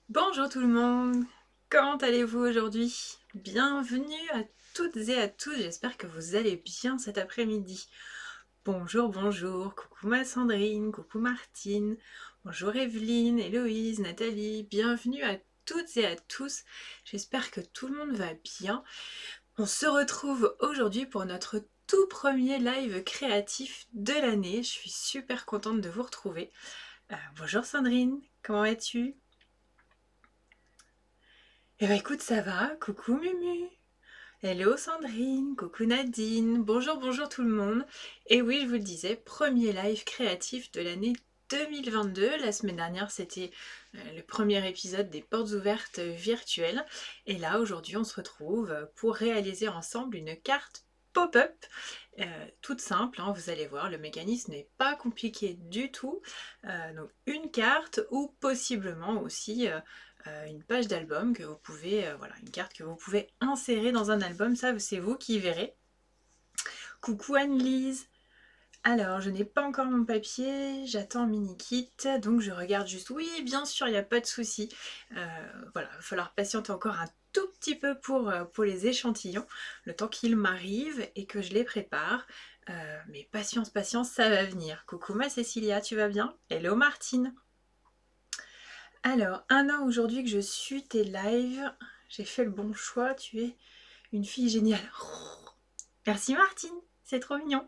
Bonjour tout le monde, comment allez-vous aujourd'hui? Bienvenue à toutes et à tous, j'espère que vous allez bien cet après-midi. Bonjour, bonjour, coucou ma Sandrine, coucou Martine, bonjour Evelyne, Héloïse, Nathalie, bienvenue à toutes et à tous, j'espère que tout le monde va bien. On se retrouve aujourd'hui pour notre tout premier live créatif de l'année, je suis super contente de vous retrouver. Bonjour Sandrine, comment vas-tu? Eh ben écoute, ça va, coucou Mumu. Hello Sandrine, coucou Nadine, bonjour, bonjour tout le monde. Et oui, je vous le disais, premier live créatif de l'année 2022. La semaine dernière, c'était le premier épisode des portes ouvertes virtuelles. Et là, aujourd'hui, on se retrouve pour réaliser ensemble une carte pop-up. Toute simple, hein, vous allez voir, le mécanisme n'est pas compliqué du tout. Donc une carte ou possiblement aussi une page d'album que vous pouvez, voilà, une carte que vous pouvez insérer dans un album, ça c'est vous qui verrez. Coucou Anne-Lise. Alors, je n'ai pas encore mon papier, j'attends mini kit, donc je regarde juste. Oui, bien sûr, il n'y a pas de souci. Voilà, il va falloir patienter encore un tout petit peu pour les échantillons, le temps qu'ils m'arrivent et que je les prépare. Mais patience, patience, ça va venir. Coucou ma Cécilia, tu vas bien? Hello Martine. Alors, un an aujourd'hui que je suis tes lives, j'ai fait le bon choix, tu es une fille géniale. Oh, merci Martine, c'est trop mignon.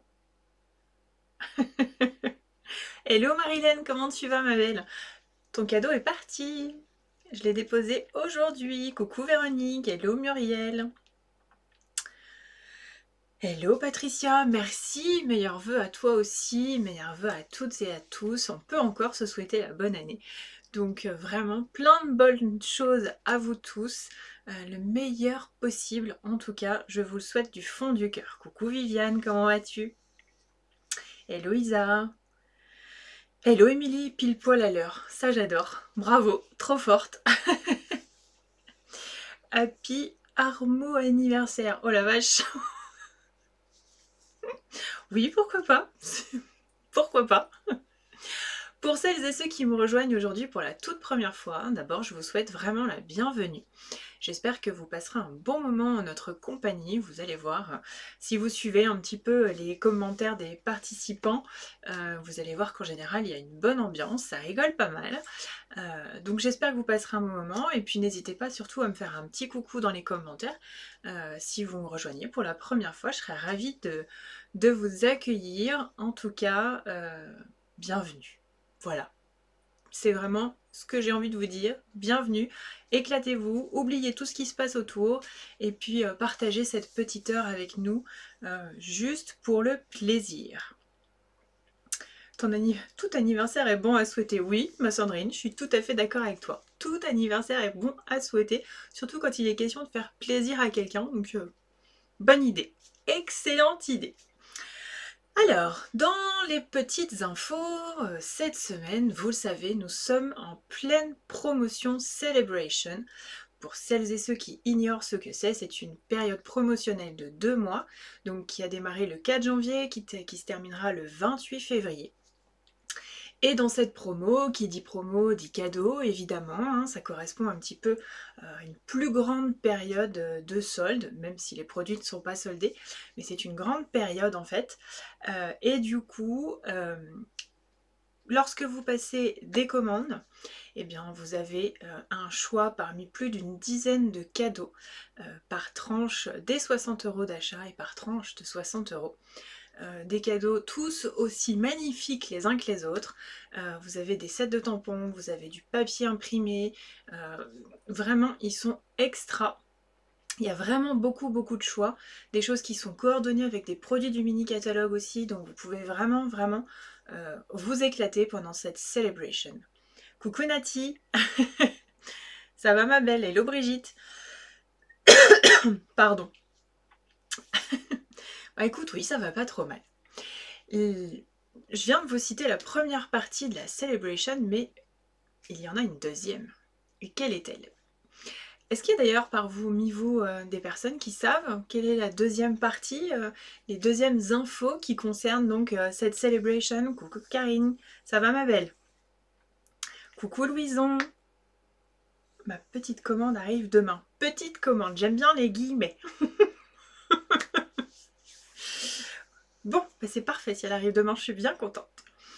Hello Marilyn, comment tu vas ma belle? Ton cadeau est parti. Je l'ai déposé aujourd'hui. Coucou Véronique, hello Muriel. Hello Patricia, merci, meilleurs vœux à toi aussi, meilleurs vœux à toutes et à tous. On peut encore se souhaiter la bonne année. Donc vraiment plein de bonnes choses à vous tous, le meilleur possible en tout cas, je vous le souhaite du fond du cœur. Coucou Viviane, comment vas-tu? Hello Isa. Hello Émilie, pile poil à l'heure, ça j'adore. Bravo, trop forte. Happy Armo anniversaire, oh la vache. Oui, pourquoi pas. Pourquoi pas. Pour celles et ceux qui me rejoignent aujourd'hui pour la toute première fois, d'abord je vous souhaite vraiment la bienvenue. J'espère que vous passerez un bon moment en notre compagnie, vous allez voir. Si vous suivez un petit peu les commentaires des participants, vous allez voir qu'en général il y a une bonne ambiance, ça rigole pas mal. Donc j'espère que vous passerez un bon moment et puis n'hésitez pas surtout à me faire un petit coucou dans les commentaires. Si vous me rejoignez pour la première fois, je serais ravie de vous accueillir. En tout cas, bienvenue. Voilà, c'est vraiment ce que j'ai envie de vous dire. Bienvenue, éclatez-vous, oubliez tout ce qui se passe autour et puis partagez cette petite heure avec nous juste pour le plaisir. Tout anniversaire est bon à souhaiter. Oui, ma Sandrine, je suis tout à fait d'accord avec toi. Tout anniversaire est bon à souhaiter, surtout quand il est question de faire plaisir à quelqu'un. Donc, bonne idée. Excellente idée. Alors, dans les petites infos, cette semaine, vous le savez, nous sommes en pleine promotion Celebration. Pour celles et ceux qui ignorent ce que c'est une période promotionnelle de 2 mois, donc qui a démarré le 4 janvier, qui se terminera le 28 février. Et dans cette promo dit cadeau, évidemment, hein, ça correspond un petit peu à une plus grande période de solde, même si les produits ne sont pas soldés, mais c'est une grande période en fait. Et du coup, lorsque vous passez des commandes, eh bien, vous avez un choix parmi plus d'une dizaine de cadeaux par tranche des 60 € d'achat et par tranche de 60 €. Des cadeaux tous aussi magnifiques les uns que les autres. Vous avez des sets de tampons, vous avez du papier imprimé. Vraiment, ils sont extra. Il y a vraiment beaucoup beaucoup de choix, des choses qui sont coordonnées avec des produits du mini catalogue aussi, donc vous pouvez vraiment vous éclater pendant cette celebration. Coucou Nati. Ça va ma belle? Hello Brigitte. Pardon. Bah écoute, oui, ça va pas trop mal. Je viens de vous citer la première partie de la celebration, mais il y en a une deuxième. Et quelle est-elle? Est-ce qu'il y a d'ailleurs parmi vous des personnes qui savent quelle est la deuxième partie, les deuxièmes infos qui concernent donc cette celebration? Coucou Karine, ça va ma belle? Coucou Louison. ma petite commande arrive demain. Petite commande, j'aime bien les guillemets. Bon, bah c'est parfait, si elle arrive demain, je suis bien contente.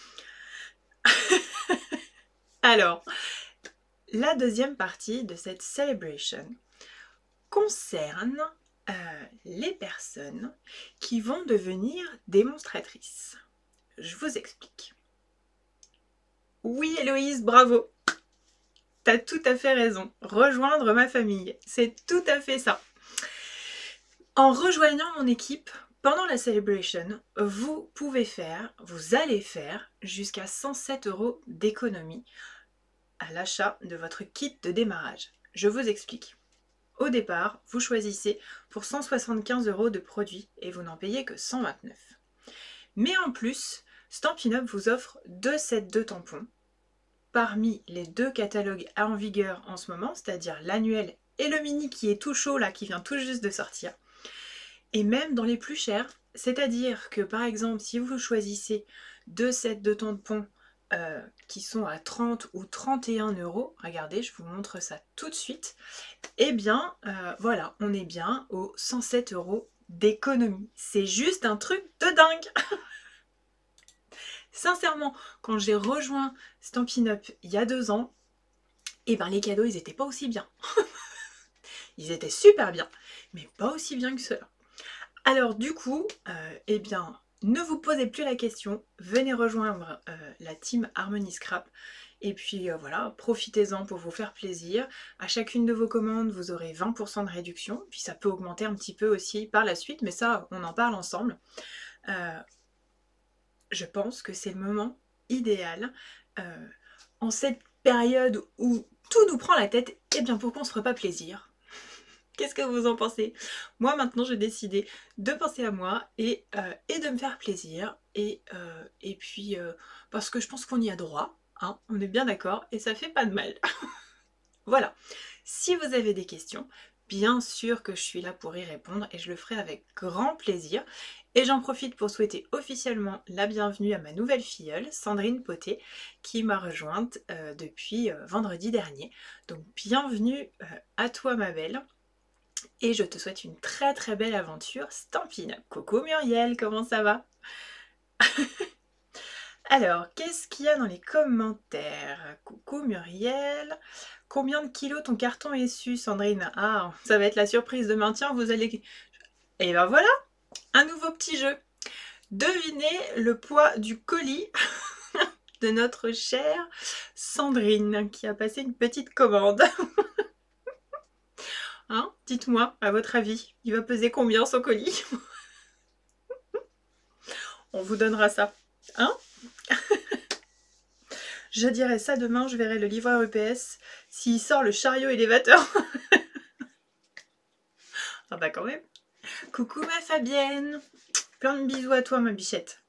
Alors, la deuxième partie de cette celebration concerne les personnes qui vont devenir démonstratrices. Je vous explique. Oui, Héloïse, bravo! T'as tout à fait raison. Rejoindre ma famille, c'est tout à fait ça. En rejoignant mon équipe, pendant la celebration, vous allez faire jusqu'à 107 € d'économie à l'achat de votre kit de démarrage. Je vous explique. Au départ, vous choisissez pour 175 € de produits et vous n'en payez que 129. Mais en plus, Stampin' Up vous offre 2 sets de tampons parmi les 2 catalogues en vigueur en ce moment, c'est-à-dire l'annuel et le mini qui est tout chaud là, qui vient tout juste de sortir. Et même dans les plus chers, c'est-à-dire que par exemple, si vous choisissez 2 sets de tampons qui sont à 30 ou 31 €, regardez, je vous montre ça tout de suite, eh bien, voilà, on est bien aux 107 € d'économie. C'est juste un truc de dingue. Sincèrement, quand j'ai rejoint Stampin' Up il y a 2 ans, eh ben les cadeaux, ils n'étaient pas aussi bien. Ils étaient super bien, mais pas aussi bien que ceux-là. Alors du coup, eh bien, ne vous posez plus la question, venez rejoindre la team Harmony Scrap. Et puis voilà, profitez-en pour vous faire plaisir. À chacune de vos commandes, vous aurez 20% de réduction. Puis ça peut augmenter un petit peu aussi par la suite, mais ça, on en parle ensemble. Je pense que c'est le moment idéal en cette période où tout nous prend la tête, et bien pourquoi on se ferait pas plaisir? Qu'est-ce que vous en pensez? Moi maintenant j'ai décidé de penser à moi et de me faire plaisir et puis parce que je pense qu'on y a droit, hein, on est bien d'accord et ça fait pas de mal. Voilà, si vous avez des questions, bien sûr que je suis là pour y répondre et je le ferai avec grand plaisir. Et j'en profite pour souhaiter officiellement la bienvenue à ma nouvelle filleule, Sandrine Poté, qui m'a rejointe depuis vendredi dernier. Donc bienvenue à toi ma belle. Et je te souhaite une très très belle aventure Stampin' Up. Coucou Muriel, comment ça va? Alors, qu'est-ce qu'il y a dans les commentaires? Coucou Muriel. Combien de kilos ton carton est su, Sandrine? Ah, ça va être la surprise de maintien, vous allez... Et ben voilà, un nouveau petit jeu. Devinez le poids du colis de notre chère Sandrine, qui a passé une petite commande. Hein? Dites-moi, à votre avis, il va peser combien son colis? On vous donnera ça. Hein? Je dirai ça demain, je verrai le livreur UPS s'il sort le chariot élévateur. Ah bah quand même. Coucou ma Fabienne. Plein de bisous à toi ma bichette.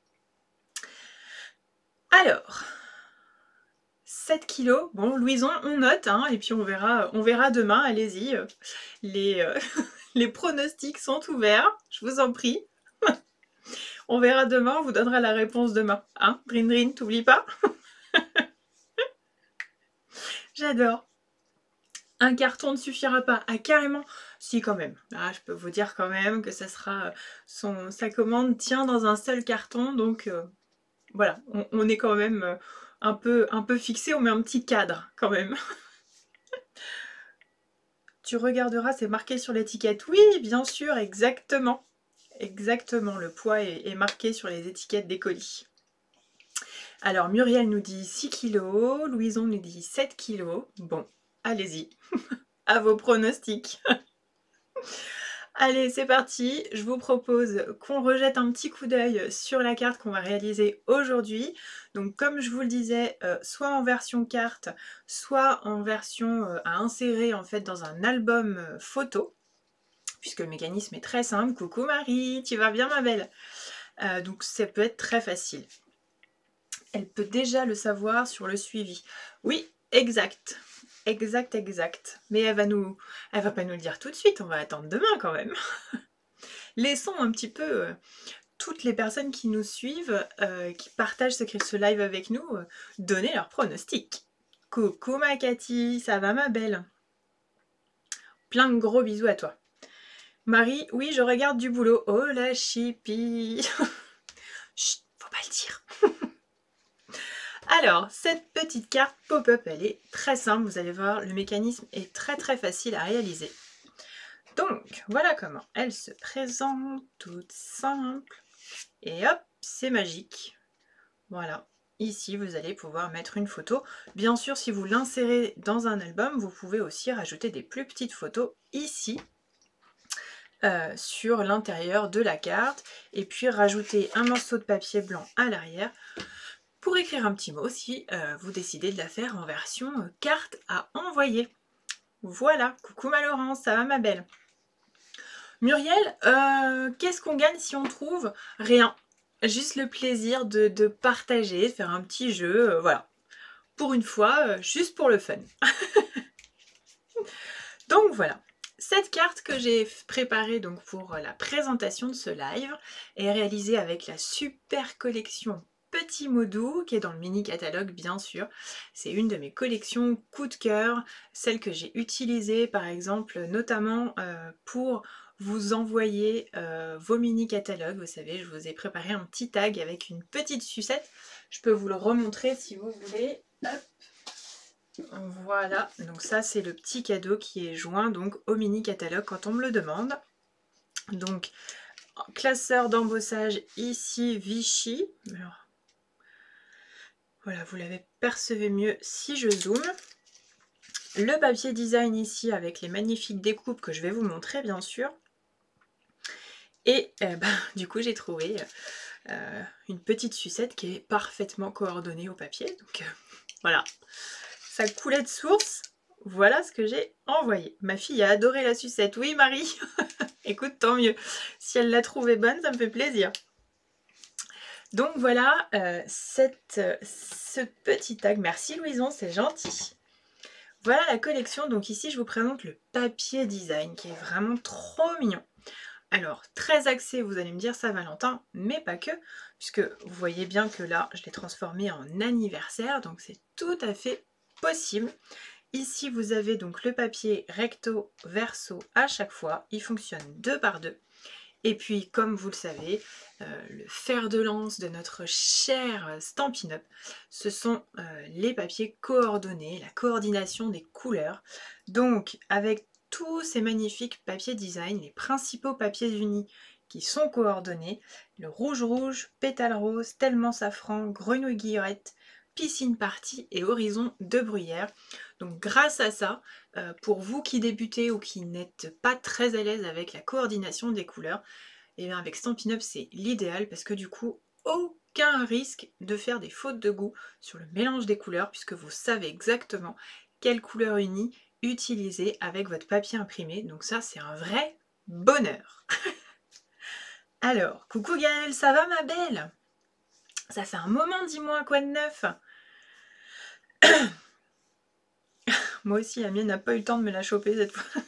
Alors, 7 kilos. Bon, Louison, on note, hein, et puis on verra demain, allez-y. Les pronostics sont ouverts, je vous en prie. On verra demain, on vous donnera la réponse demain. Hein, Drin Drin, t'oublies pas. J'adore. Un carton ne suffira pas. Ah, carrément. Si, quand même. Ah, je peux vous dire quand même que ça sera... sa commande tient dans un seul carton, donc voilà, on est quand même un peu fixé, on met un petit cadre quand même. Tu regarderas, c'est marqué sur l'étiquette. Oui, bien sûr, exactement. Exactement, le poids est marqué sur les étiquettes des colis. Alors, Muriel nous dit 6 kg, Louison nous dit 7 kg. Bon, allez-y, à vos pronostics. Allez, c'est parti. Je vous propose qu'on rejette un petit coup d'œil sur la carte qu'on va réaliser aujourd'hui. Donc, comme je vous le disais, soit en version carte, soit en version à insérer en fait dans un album photo, puisque le mécanisme est très simple. Coucou Marie, tu vas bien ma belle? Donc, ça peut être très facile. Elle peut déjà le savoir sur le suivi. Oui, exact. Exact. Mais elle va pas nous le dire tout de suite, on va attendre demain quand même. Laissons un petit peu toutes les personnes qui nous suivent, qui partagent ce live avec nous, donner leurs pronostics. Coucou ma Cathy, ça va ma belle? Plein de gros bisous à toi. Marie, oui, je regarde du boulot. Oh la chipie. Chut, faut pas le dire. Alors, cette petite carte pop-up, elle est très simple. Vous allez voir, le mécanisme est très facile à réaliser. Donc, voilà comment elle se présente, toute simple. Et hop, c'est magique. Voilà. Ici, vous allez pouvoir mettre une photo. Bien sûr, si vous l'insérez dans un album, vous pouvez aussi rajouter des plus petites photos ici, sur l'intérieur de la carte. Et puis rajouter un morceau de papier blanc à l'arrière pour écrire un petit mot si vous décidez de la faire en version carte à envoyer. Voilà, coucou ma Laurence, ça va ma belle? Muriel, qu'est-ce qu'on gagne si on trouve? Rien. Juste le plaisir de partager, de faire un petit jeu, voilà. Pour une fois, juste pour le fun. Donc voilà. Cette carte que j'ai préparée donc pour la présentation de ce live est réalisée avec la super collection Petit Mot Doux qui est dans le mini catalogue bien sûr. C'est une de mes collections coup de cœur, celle que j'ai utilisée par exemple notamment pour vous envoyer vos mini catalogues. Vous savez, je vous ai préparé un petit tag avec une petite sucette. Je peux vous le remontrer si vous voulez. Hop. Voilà, donc ça c'est le petit cadeau qui est joint donc au mini catalogue quand on me le demande. Donc classeur d'embossage ici Vichy. Alors, voilà, vous l'avez percevez mieux si je zoome. Le papier design ici avec les magnifiques découpes que je vais vous montrer bien sûr. Et du coup j'ai trouvé une petite sucette qui est parfaitement coordonnée au papier. Donc voilà. Ça coulait de source, voilà ce que j'ai envoyé. Ma fille a adoré la sucette. Oui Marie, écoute, tant mieux. Si elle l'a trouvée bonne, ça me fait plaisir. Donc voilà, ce petit tag. Merci Louison, c'est gentil. Voilà la collection. Donc ici, je vous présente le papier design qui est vraiment trop mignon. Alors, très axé, vous allez me dire Saint-Valentin, mais pas que, puisque vous voyez bien que là, je l'ai transformé en anniversaire, donc c'est tout à fait possible. Ici, vous avez donc le papier recto verso à chaque fois. Il fonctionne 2 par 2. Et puis, comme vous le savez, le fer de lance de notre cher Stampin' Up, ce sont les papiers coordonnés, la coordination des couleurs. Donc, avec tous ces magnifiques papiers design, les principaux papiers unis qui sont coordonnés, le rouge, pétale rose, tellement safran, grenouille guillerette, piscine party et horizon de bruyère. Donc grâce à ça, pour vous qui débutez ou qui n'êtes pas très à l'aise avec la coordination des couleurs, et bien avec Stampin' Up c'est l'idéal parce que du coup aucun risque de faire des fautes de goût sur le mélange des couleurs puisque vous savez exactement quelle couleur unie utiliser avec votre papier imprimé. Donc ça c'est un vrai bonheur. Alors, coucou Gaëlle, ça va ma belle? Ça fait un moment, dis-moi, quoi de neuf? Moi aussi, la mienne n'a pas eu le temps de me la choper cette fois.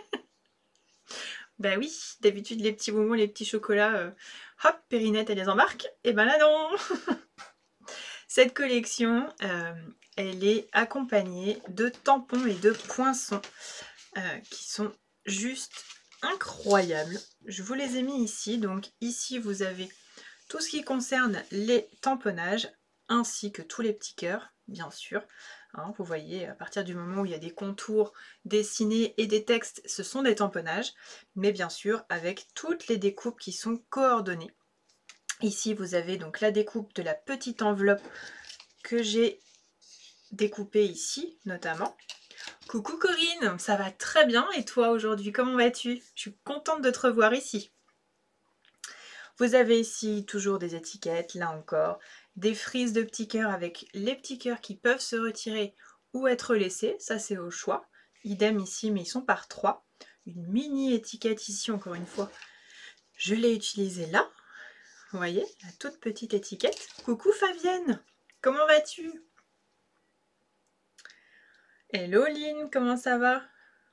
Ben oui, d'habitude, les petits bonbons, les petits chocolats, hop, Périnette, elle les embarque. Et ben là, non. Cette collection, elle est accompagnée de tampons et de poinçons qui sont juste incroyables. Je vous les ai mis ici. Donc ici, vous avez tout ce qui concerne les tamponnages, ainsi que tous les petits cœurs, bien sûr. Hein, vous voyez, à partir du moment où il y a des contours dessinés et des textes, ce sont des tamponnages, mais bien sûr avec toutes les découpes qui sont coordonnées. Ici, vous avez donc la découpe de la petite enveloppe que j'ai découpée ici, notamment. Coucou Corinne, ça va très bien et toi aujourd'hui, comment vas-tu? Je suis contente de te revoir ici. Vous avez ici toujours des étiquettes, là encore, des frises de petits cœurs avec les petits cœurs qui peuvent se retirer ou être laissés, ça c'est au choix. Idem ici, mais ils sont par 3. Une mini étiquette ici, encore une fois, je l'ai utilisée là. Vous voyez, la toute petite étiquette. Coucou Fabienne, comment vas-tu? Hello Lynn, comment ça va?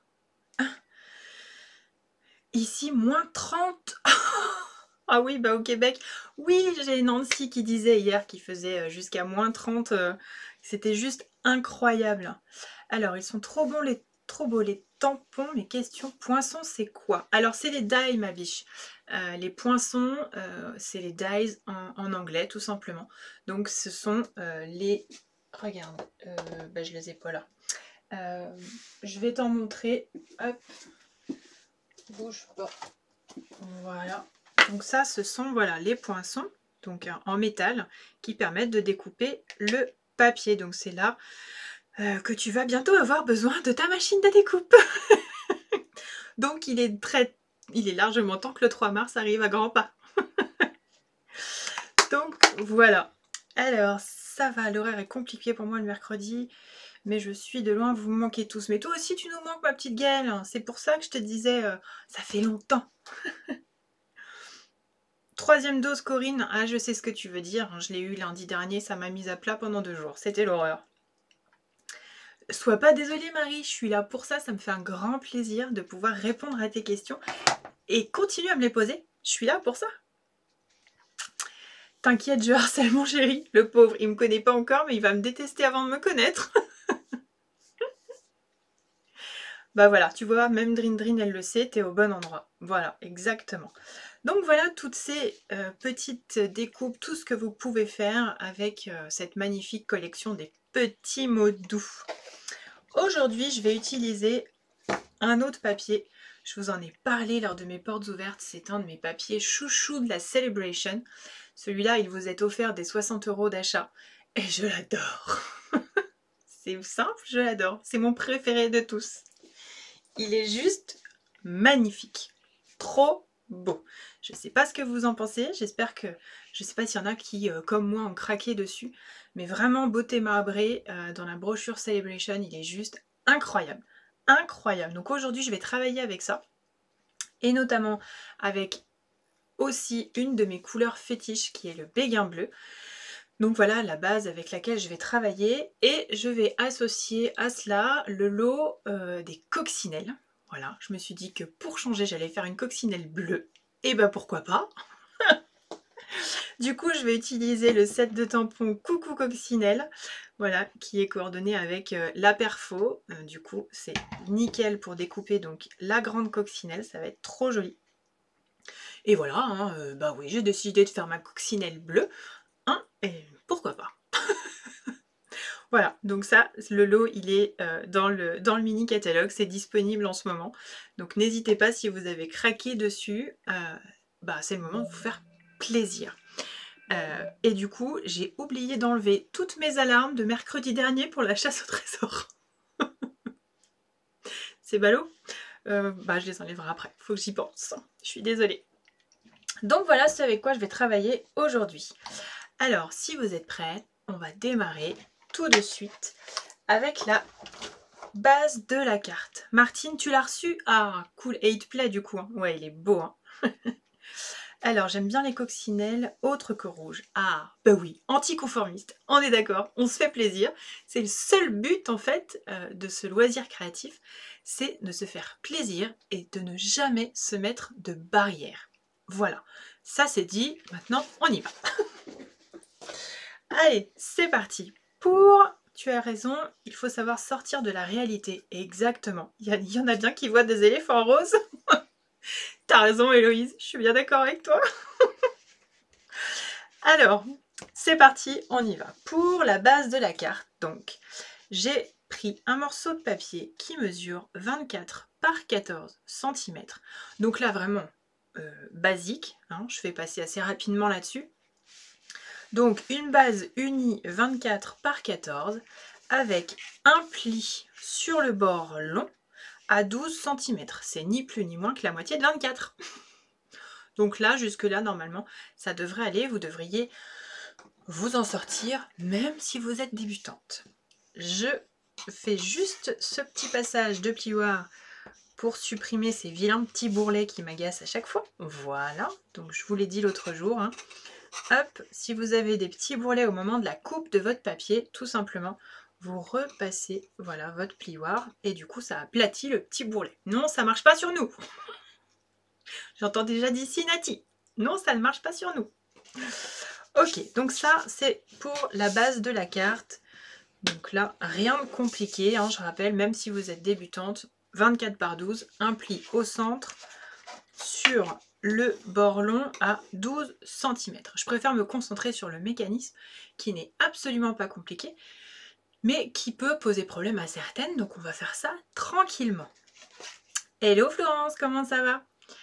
Ici, moins 30. Ah oui, bah au Québec, oui, j'ai Nancy qui disait hier qu'il faisait jusqu'à moins 30. C'était juste incroyable. Alors, ils sont trop bons, trop beaux les tampons. Les questions, poinçons, c'est quoi? Alors, c'est les dies, ma biche. Les poinçons, c'est les dies en anglais, tout simplement. Donc, ce sont les... Regarde, bah, je les ai pas là. Je vais t'en montrer. Hop. Bouge pas. Voilà. Donc ça, ce sont voilà, les poinçons, donc en métal, qui permettent de découper le papier. Donc c'est là que tu vas bientôt avoir besoin de ta machine de découpe. Donc il est largement temps que le 3 mars arrive à grands pas. Donc voilà. Alors ça va, l'horaire est compliqué pour moi le mercredi, mais je suis de loin, vous me manquez tous. Mais toi aussi tu nous manques, ma petite Gaëlle. C'est pour ça que je te disais, ça fait longtemps. Troisième dose, Corinne. Ah, je sais ce que tu veux dire. Je l'ai eu lundi dernier, ça m'a mise à plat pendant 2 jours. C'était l'horreur. Sois pas désolée, Marie, je suis là pour ça. Ça me fait un grand plaisir de pouvoir répondre à tes questions. Et continue à me les poser. Je suis là pour ça. T'inquiète, je harcèle mon chéri. Le pauvre, il me connaît pas encore, mais il va me détester avant de me connaître. Bah voilà, tu vois, même Drin, elle le sait, t'es au bon endroit. Voilà, exactement. Donc voilà toutes ces petites découpes, tout ce que vous pouvez faire avec cette magnifique collection des petits mots doux. Aujourd'hui, je vais utiliser un autre papier. Je vous en ai parlé lors de mes portes ouvertes. C'est un de mes papiers chouchou de la Celebration. Celui-là, il vous est offert des 60 € d'achat. Et je l'adore. C'est simple, je l'adore. C'est mon préféré de tous. Il est juste magnifique. Trop beau. Je ne sais pas ce que vous en pensez. J'espère que... Je ne sais pas s'il y en a qui, comme moi, ont craqué dessus. Mais vraiment, beauté marbrée. Dans la brochure Celebration, il est juste incroyable. Incroyable. Donc aujourd'hui, je vais travailler avec ça. Et notamment avec aussi une de mes couleurs fétiches qui est le béguin bleu. Donc voilà la base avec laquelle je vais travailler et je vais associer à cela le lot des coccinelles. Voilà, je me suis dit que pour changer j'allais faire une coccinelle bleue. Et bah pourquoi pas. Du coup je vais utiliser le set de tampons Coucou Coccinelle. Voilà, qui est coordonné avec la perfo. Du coup c'est nickel pour découper donc la grande coccinelle, ça va être trop joli. Et voilà, hein, bah oui, j'ai décidé de faire ma coccinelle bleue. Hein, et pourquoi pas. Voilà, donc ça, le lot, il est dans le mini catalogue, c'est disponible en ce moment. Donc n'hésitez pas, si vous avez craqué dessus, bah, c'est le moment de vous faire plaisir. Et du coup, j'ai oublié d'enlever toutes mes alarmes de mercredi dernier pour la chasse au trésor. C'est ballot. Bah, je les enlèverai après, faut que j'y pense. Je suis désolée. Donc voilà ce avec quoi je vais travailler aujourd'hui. Alors, si vous êtes prêts, on va démarrer tout de suite avec la base de la carte. Martine, tu l'as reçu? Ah, cool. Et il te plaît du coup, hein? Ouais, il est beau. Hein. Alors, j'aime bien les coccinelles autres que rouges. Ah, bah oui, anticonformiste. On est d'accord, on se fait plaisir. C'est le seul but, en fait, de ce loisir créatif, c'est de se faire plaisir et de ne jamais se mettre de barrière. Voilà, ça c'est dit. Maintenant, on y va. Allez, c'est parti. Tu as raison, il faut savoir sortir de la réalité. Exactement. Il y en a bien qui voient des éléphants roses. T'as raison, Héloïse, je suis bien d'accord avec toi. Alors, c'est parti, on y va. Pour la base de la carte, donc, j'ai pris un morceau de papier qui mesure 24 par 14 cm. Donc là, vraiment basique. Hein, je vais passer assez rapidement là-dessus. Donc une base unie 24 par 14 avec un pli sur le bord long à 12 cm. C'est ni plus ni moins que la moitié de 24. Donc là, jusque là, normalement, ça devrait aller. Vous devriez vous en sortir, même si vous êtes débutante. Je fais juste ce petit passage de plioir pour supprimer ces vilains petits bourrelets qui m'agacent à chaque fois. Voilà, donc je vous l'ai dit l'autre jour, hein. Hop, si vous avez des petits bourrelets au moment de la coupe de votre papier, tout simplement, vous repassez voilà, votre plioir et du coup ça aplatit le petit bourrelet. Non, ça ne marche pas sur nous. J'entends déjà d'ici Nati. Non, ça ne marche pas sur nous. Ok, donc ça c'est pour la base de la carte. Donc là, rien de compliqué, hein, je rappelle, même si vous êtes débutante, 24 par 12, un pli au centre sur le bord long à 12 cm. Je préfère me concentrer sur le mécanisme qui n'est absolument pas compliqué, mais qui peut poser problème à certaines, donc on va faire ça tranquillement. Hello Florence, comment ça va?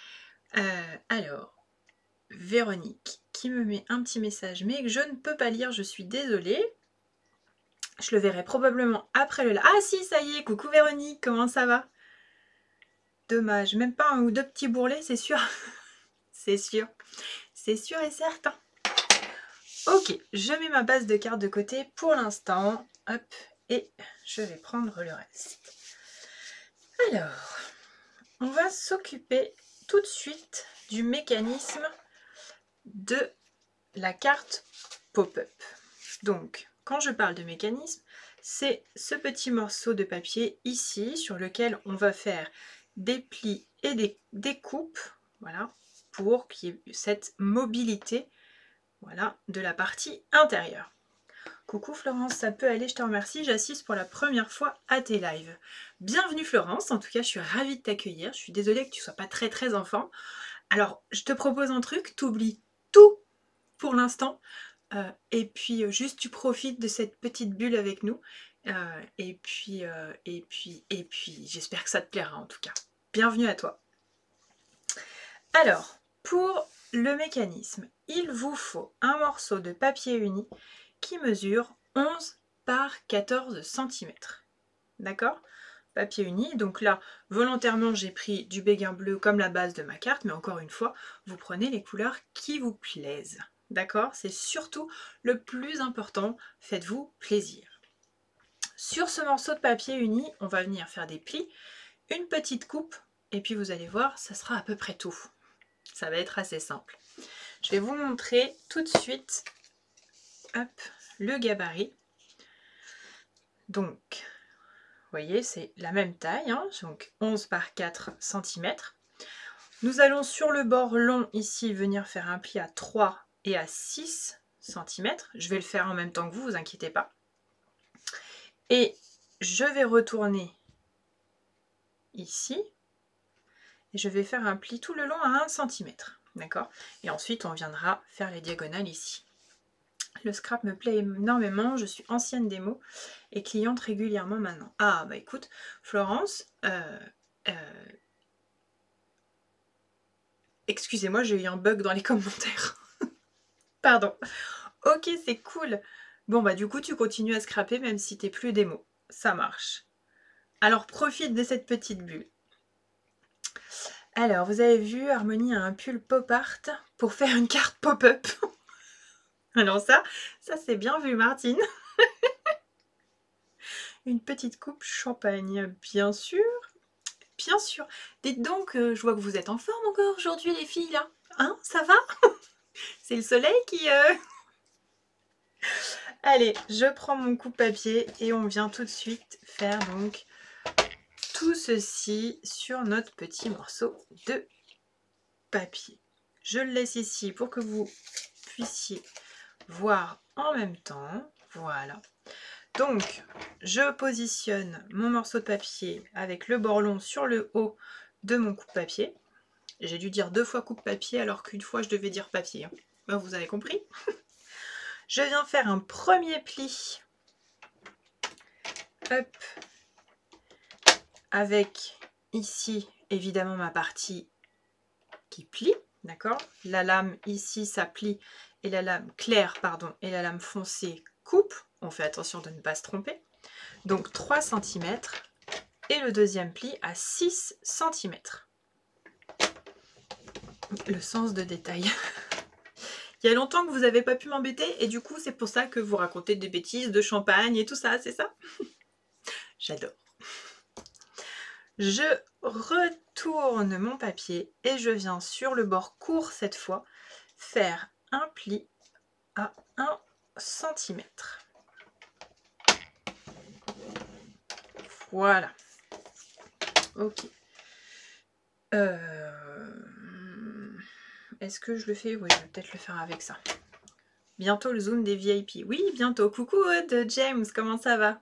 Alors, Véronique qui me met un petit message, mais que je ne peux pas lire, je suis désolée. Je le verrai probablement après le live. Ah si, ça y est, coucou Véronique, comment ça va? Dommage, même pas un ou deux petits bourrelets, c'est sûr. C'est sûr. C'est sûr et certain. Ok, je mets ma base de cartes de côté pour l'instant. Hop, et je vais prendre le reste. Alors, on va s'occuper tout de suite du mécanisme de la carte pop-up. Donc, quand je parle de mécanisme, c'est ce petit morceau de papier ici sur lequel on va faire des plis et des coupes, voilà, pour qu'il y ait cette mobilité, voilà, de la partie intérieure. Coucou Florence, ça peut aller, je te remercie, j'assiste pour la première fois à tes lives. Bienvenue Florence, en tout cas je suis ravie de t'accueillir, je suis désolée que tu sois pas très en forme. Alors, je te propose un truc, t'oublies tout pour l'instant, et puis juste tu profites de cette petite bulle avec nous, et puis j'espère que ça te plaira en tout cas. Bienvenue à toi. Alors, pour le mécanisme, il vous faut un morceau de papier uni qui mesure 11 par 14 cm. D'accord? Papier uni, donc là, volontairement, j'ai pris du béguin bleu comme la base de ma carte, mais encore une fois, vous prenez les couleurs qui vous plaisent. D'accord? C'est surtout le plus important, faites-vous plaisir. Sur ce morceau de papier uni, on va venir faire des plis, une petite coupe, et puis vous allez voir, ça sera à peu près tout. Ça va être assez simple. Je vais vous montrer tout de suite, hop, le gabarit. Donc, vous voyez, c'est la même taille, hein, donc 11 par 4 cm. Nous allons sur le bord long ici venir faire un pli à 3 et à 6 cm. Je vais le faire en même temps que vous, vous inquiétez pas. Et je vais retourner ici et je vais faire un pli tout le long à 1 cm. D'accord? Et ensuite, on viendra faire les diagonales ici. Le scrap me plaît énormément, je suis ancienne des mots et cliente régulièrement maintenant. Ah bah écoute, Florence, excusez-moi, j'ai eu un bug dans les commentaires. Pardon. Ok, c'est cool. Bon bah du coup, tu continues à scraper même si t'es plus des mots. Ça marche. Alors profite de cette petite bulle. Alors, vous avez vu, Harmonie a un pull pop art pour faire une carte pop-up. Alors ça c'est bien vu, Martine. Une petite coupe champagne, bien sûr. Bien sûr. Dites donc, je vois que vous êtes en forme encore aujourd'hui, les filles, là. Hein, ça va? C'est le soleil qui... Allez, je prends mon coupe-papier et on vient tout de suite faire donc tout ceci sur notre petit morceau de papier. Je le laisse ici pour que vous puissiez voir en même temps. Voilà. Donc, je positionne mon morceau de papier avec le bord long sur le haut de mon coupe-papier. J'ai dû dire 2 fois coupe-papier alors qu'une fois je devais dire papier. Ben, vous avez compris? Je viens faire un premier pli. Hop. Avec ici, évidemment, ma partie qui plie. D'accord? La lame ici, ça plie. Et la lame claire, pardon, et la lame foncée coupe. On fait attention de ne pas se tromper. Donc 3 cm. Et le deuxième pli à 6 cm. Le sens de détail. Il y a longtemps que vous n'avez pas pu m'embêter et du coup c'est pour ça que vous racontez des bêtises de champagne et tout ça, c'est ça? J'adore. Je retourne mon papier et je viens sur le bord court cette fois faire un pli à 1 cm. Voilà. Ok. Est-ce que je le fais? Oui, je vais peut-être le faire avec ça. Bientôt le Zoom des VIP. Oui, bientôt. Coucou Aude, James, comment ça va?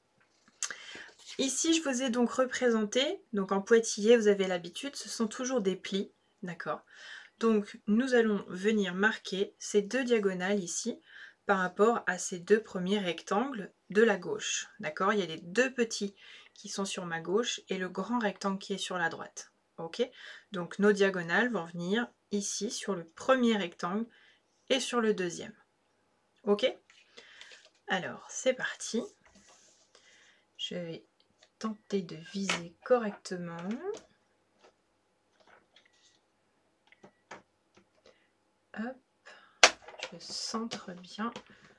Ici, je vous ai donc représenté, donc en pointillé, vous avez l'habitude, ce sont toujours des plis, d'accord? Donc, nous allons venir marquer ces deux diagonales ici par rapport à ces deux premiers rectangles de la gauche, d'accord? Il y a les deux petits qui sont sur ma gauche et le grand rectangle qui est sur la droite, ok? Donc, nos diagonales vont venir ici sur le premier rectangle et sur le deuxième, ok? Alors, c'est parti. Je vais tenter de viser correctement. Hop, je centre bien.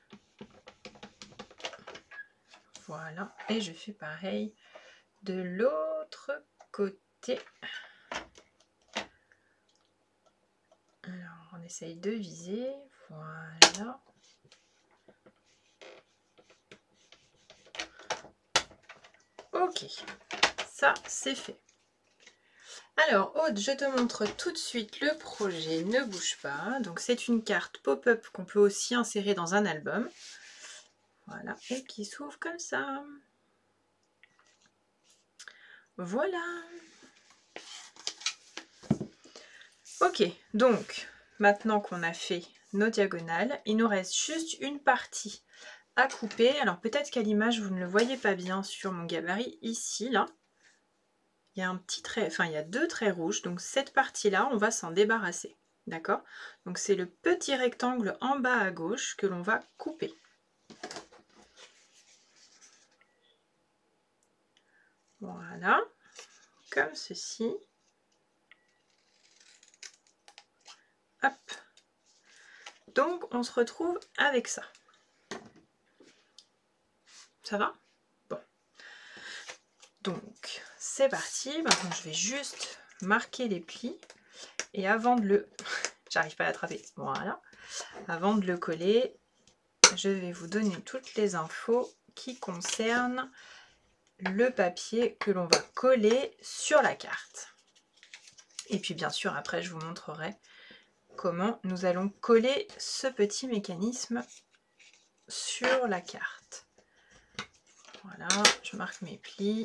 Voilà, et je fais pareil de l'autre côté. Alors, on essaye de viser. Voilà. Ok, ça c'est fait. Alors Aude, je te montre tout de suite le projet, ne bouge pas. Donc c'est une carte pop-up qu'on peut aussi insérer dans un album. Voilà, et qui s'ouvre comme ça. Voilà. Ok, donc maintenant qu'on a fait nos diagonales, il nous reste juste une partie à couper. Alors peut-être qu'à l'image vous ne le voyez pas bien sur mon gabarit ici, là. Il y a un petit trait, enfin il y a deux traits rouges, donc cette partie-là, on va s'en débarrasser. D'accord? Donc c'est le petit rectangle en bas à gauche que l'on va couper. Voilà, comme ceci. Hop. Donc on se retrouve avec ça. Ça va? Bon. Donc c'est parti. Maintenant je vais juste marquer les plis. Et avant de le... J'arrive pas à l'attraper. Voilà. Avant de le coller, je vais vous donner toutes les infos qui concernent le papier que l'on va coller sur la carte. Et puis bien sûr, après, je vous montrerai comment nous allons coller ce petit mécanisme sur la carte. Voilà, je marque mes plis.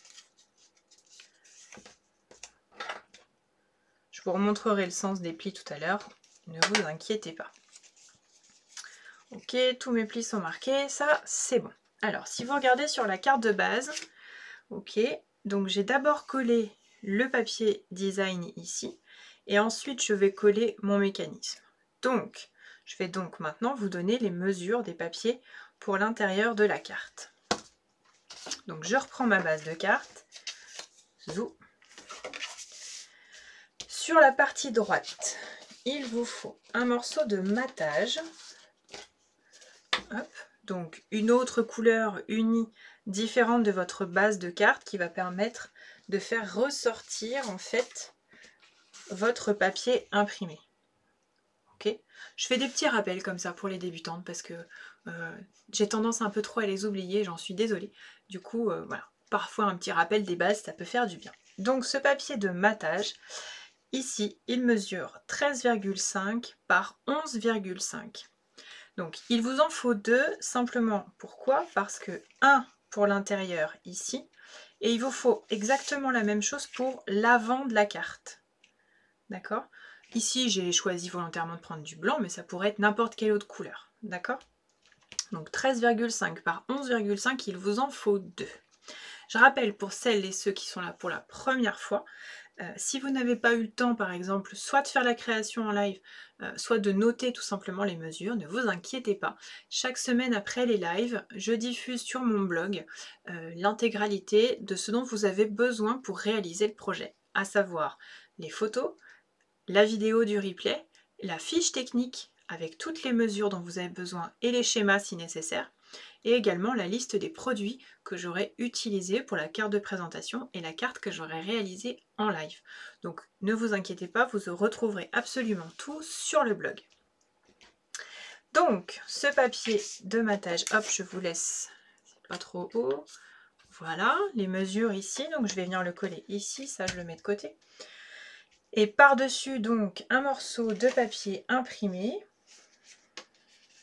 Je vous remontrerai le sens des plis tout à l'heure, ne vous inquiétez pas. Ok, tous mes plis sont marqués, ça c'est bon. Alors, si vous regardez sur la carte de base, ok, donc j'ai d'abord collé le papier design ici, et ensuite je vais coller mon mécanisme. Donc, je vais donc maintenant vous donner les mesures des papiers pour l'intérieur de la carte. Donc je reprends ma base de carte. Zou. Sur la partie droite, il vous faut un morceau de matage. Hop. Donc une autre couleur unie différente de votre base de carte qui va permettre de faire ressortir en fait votre papier imprimé. Ok, je fais des petits rappels comme ça pour les débutantes parce que j'ai tendance un peu trop à les oublier, j'en suis désolée. Du coup, voilà, parfois un petit rappel des bases, ça peut faire du bien. Donc ce papier de matage, ici, il mesure 13,5 par 11,5. Donc il vous en faut deux, simplement pourquoi? Parce que un pour l'intérieur ici, et il vous faut exactement la même chose pour l'avant de la carte. D'accord? Ici, j'ai choisi volontairement de prendre du blanc, mais ça pourrait être n'importe quelle autre couleur. D'accord? Donc 13,5 par 11,5, il vous en faut deux. Je rappelle pour celles et ceux qui sont là pour la première fois, si vous n'avez pas eu le temps, par exemple, soit de faire la création en live, soit de noter tout simplement les mesures, ne vous inquiétez pas. Chaque semaine après les lives, je diffuse sur mon blog l'intégralité de ce dont vous avez besoin pour réaliser le projet, à savoir les photos, la vidéo du replay, la fiche technique avec toutes les mesures dont vous avez besoin et les schémas si nécessaire, et également la liste des produits que j'aurai utilisés pour la carte de présentation et la carte que j'aurai réalisée en live. Donc ne vous inquiétez pas, vous retrouverez absolument tout sur le blog. Donc ce papier de matage, hop, je vous laisse, c'est pas trop haut. Voilà, les mesures ici, donc je vais venir le coller ici, ça je le mets de côté. Et par-dessus donc un morceau de papier imprimé.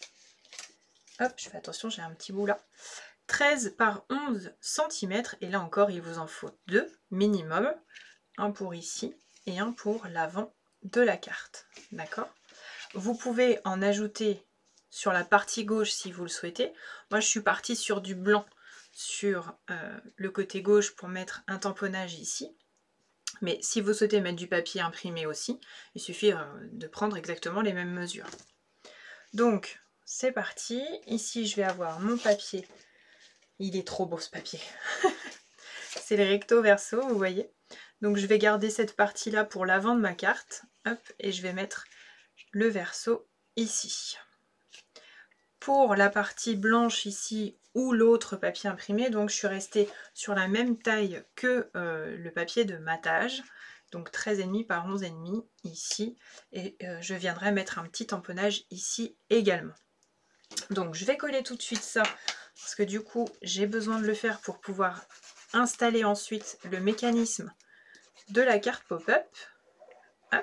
Hop, je fais attention, j'ai un petit bout là. 13 par 11 cm. Et là encore, il vous en faut 2 minimum. Un pour ici et un pour l'avant de la carte. D'accord? Vous pouvez en ajouter sur la partie gauche si vous le souhaitez. Moi, je suis partie sur du blanc sur le côté gauche pour mettre un tamponnage ici. Mais si vous souhaitez mettre du papier imprimé aussi, il suffit de prendre exactement les mêmes mesures. Donc, c'est parti. Ici, je vais avoir mon papier. Il est trop beau ce papier. C'est le recto verso, vous voyez. Donc, je vais garder cette partie-là pour l'avant de ma carte. Hop, et je vais mettre le verso ici. Pour la partie blanche ici ou l'autre papier imprimé, donc je suis restée sur la même taille que le papier de matage. Donc 13,5 par 11,5 ici. Et je viendrai mettre un petit tamponnage ici également. Donc je vais coller tout de suite ça, parce que du coup j'ai besoin de le faire pour pouvoir installer ensuite le mécanisme de la carte pop-up. Hop.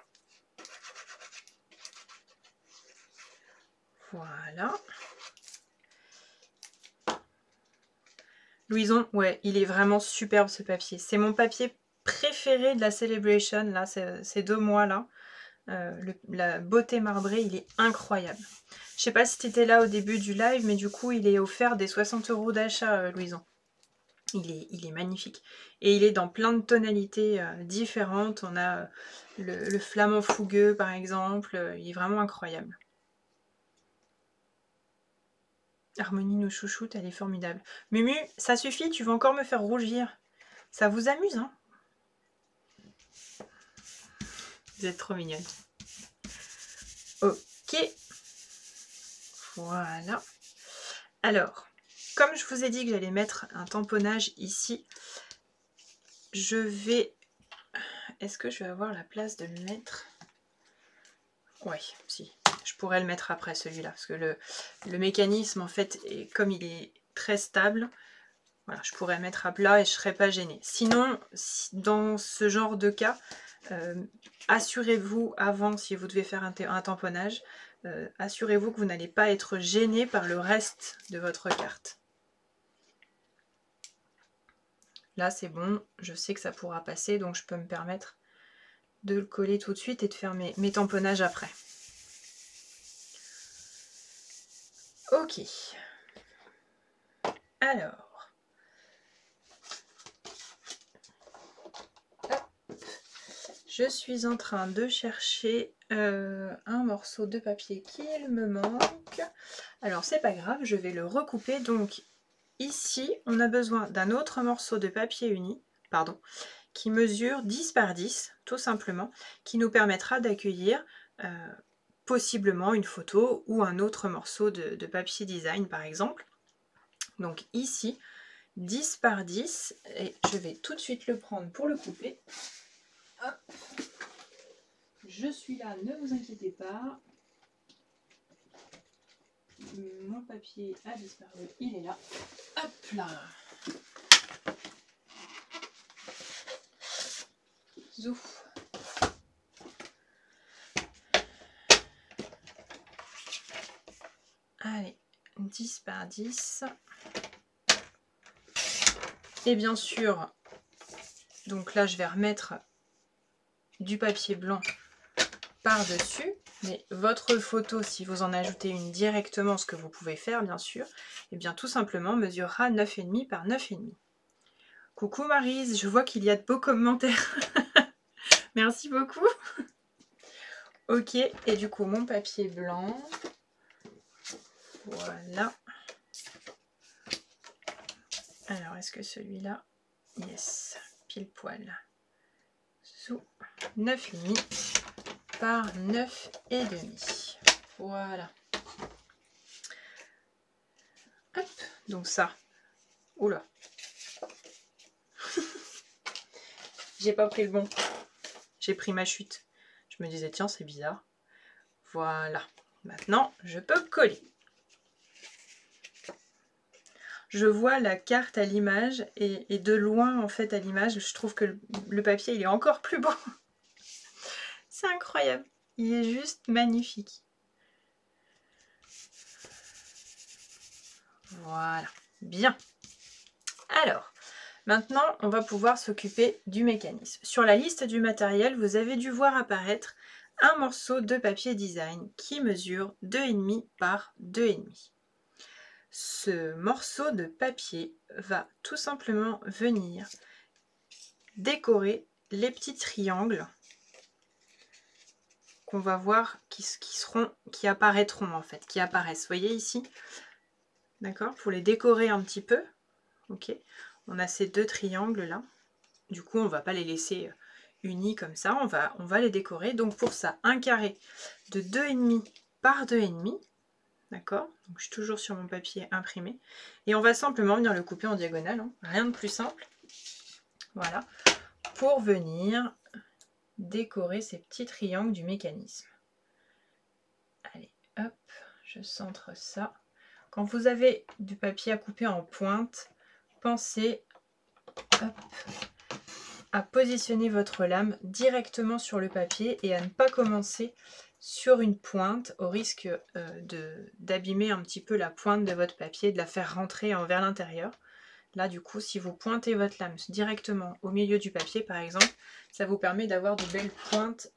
Voilà. Louison, ouais, il est vraiment superbe ce papier. C'est mon papier préféré de la Celebration, là, ces 2 mois-là. La beauté marbrée, il est incroyable. Je sais pas si tu étais là au début du live, mais du coup, il est offert des 60 € d'achat, Louison. Il est magnifique. Et il est dans plein de tonalités différentes. On a le flamant fougueux, par exemple. Il est vraiment incroyable. Harmonie nous chouchoute, elle est formidable. Mumu, ça suffit, tu vas encore me faire rougir. Ça vous amuse, hein? Vous êtes trop mignonne. Ok. Voilà. Alors, comme je vous ai dit que j'allais mettre un tamponnage ici, je vais... Est-ce que je vais avoir la place de le mettre? Oui, si. Je pourrais le mettre après celui-là, parce que le mécanisme, en fait, comme il est très stable, voilà, je pourrais mettre à plat et je ne serais pas gênée. Sinon, dans ce genre de cas, assurez-vous avant, si vous devez faire un tamponnage, assurez-vous que vous n'allez pas être gêné par le reste de votre carte. Là, c'est bon, je sais que ça pourra passer, donc je peux me permettre de le coller tout de suite et de faire mes tamponnages après. Ok. Alors. Hop. Je suis en train de chercher un morceau de papier qu'il me manque. Alors, c'est pas grave, je vais le recouper. Donc, ici, on a besoin d'un autre morceau de papier uni, qui mesure 10 par 10, tout simplement, qui nous permettra d'accueillir possiblement une photo ou un autre morceau de papier design, par exemple. Donc ici, 10 par 10, et je vais tout de suite le prendre pour le couper. Hop. Je suis là, ne vous inquiétez pas. Mon papier a disparu, il est là. Hop là. Zouf. Allez, 10 par 10. Et bien sûr, donc là je vais remettre du papier blanc par-dessus. Mais votre photo, si vous en ajoutez une directement, ce que vous pouvez faire bien sûr, et bien tout simplement mesurera 9,5 par 9,5. Coucou Maryse, je vois qu'il y a de beaux commentaires. Merci beaucoup. Ok, et du coup mon papier blanc. Voilà. Alors, est-ce que celui-là? Yes, pile poil. Sous 9,5 par 9,5. Voilà. Hop, donc ça. Oula. J'ai pas pris le bon. J'ai pris ma chute. Je me disais, tiens, c'est bizarre. Voilà. Maintenant, je peux coller. Je vois la carte à l'image et de loin, en fait, à l'image, je trouve que le papier, il est encore plus beau. C'est incroyable. Il est juste magnifique. Voilà, bien. Alors, maintenant, on va pouvoir s'occuper du mécanisme. Sur la liste du matériel, vous avez dû voir apparaître un morceau de papier design qui mesure 2,5 par 2,5. Ce morceau de papier va tout simplement venir décorer les petits triangles qu'on va voir qui apparaîtront en fait, qui apparaissent. Vous voyez ici, d'accord, pour les décorer un petit peu. Ok, on a ces deux triangles là. Du coup, on va pas les laisser unis comme ça. On va les décorer. Donc pour ça, un carré de 2,5 par 2,5. D'accord, donc je suis toujours sur mon papier imprimé. Et on va simplement venir le couper en diagonale, hein. Rien de plus simple. Voilà, pour venir décorer ces petits triangles du mécanisme. Allez, hop, je centre ça. Quand vous avez du papier à couper en pointe, pensez hop, à positionner votre lame directement sur le papier et à ne pas commencer sur une pointe au risque d'abîmer un petit peu la pointe de votre papier, de la faire rentrer vers l'intérieur. Là du coup, si vous pointez votre lame directement au milieu du papier par exemple, ça vous permet d'avoir de belles pointes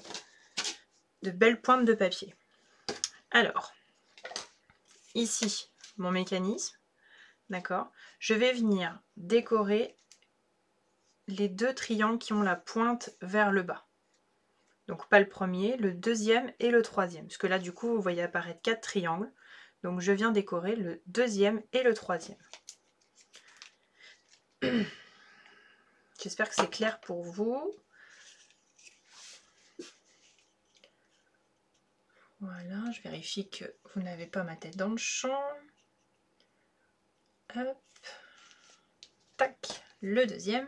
de papier. Alors, ici, mon mécanisme, d'accord, je vais venir décorer les deux triangles qui ont la pointe vers le bas. Donc pas le premier, le deuxième et le troisième. Parce que là, du coup, vous voyez apparaître 4 triangles. Donc je viens décorer le deuxième et le troisième. J'espère que c'est clair pour vous. Voilà, je vérifie que vous n'avez pas ma tête dans le champ. Hop. Tac, le deuxième.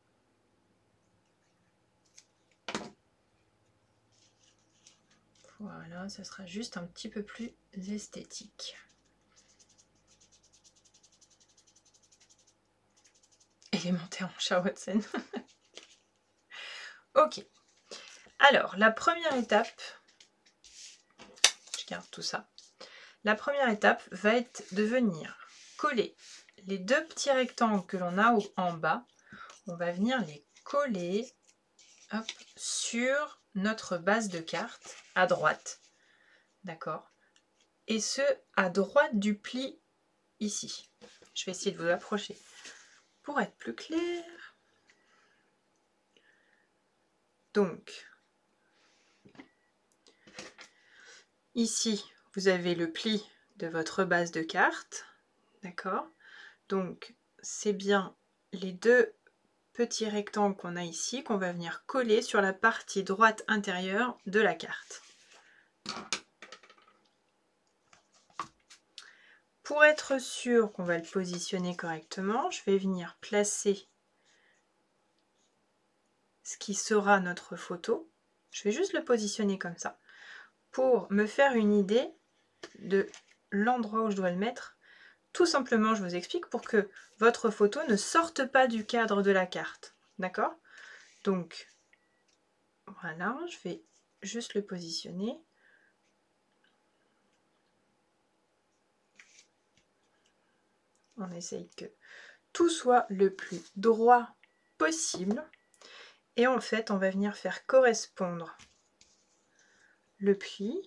Voilà, ça sera juste un petit peu plus esthétique. Élémentaire, mon cher Watson. Ok. Alors, la première étape, je garde tout ça. La première étape va être de venir coller les deux petits rectangles que l'on a en bas. On va venir les coller hop, sur notre base de carte à droite. D'accord? Et ce, à droite du pli ici. Je vais essayer de vous approcher pour être plus clair. Donc, ici, vous avez le pli de votre base de carte. D'accord? Donc, c'est bien les deux petits rectangles qu'on a ici qu'on va venir coller sur la partie droite intérieure de la carte. Pour être sûr qu'on va le positionner correctement, je vais venir placer ce qui sera notre photo. Je vais juste le positionner comme ça pour me faire une idée de l'endroit où je dois le mettre. Tout simplement, je vous explique, pour que votre photo ne sorte pas du cadre de la carte. D'accord? Donc, voilà, je vais juste le positionner. On essaye que tout soit le plus droit possible. Et en fait, on va venir faire correspondre le pli,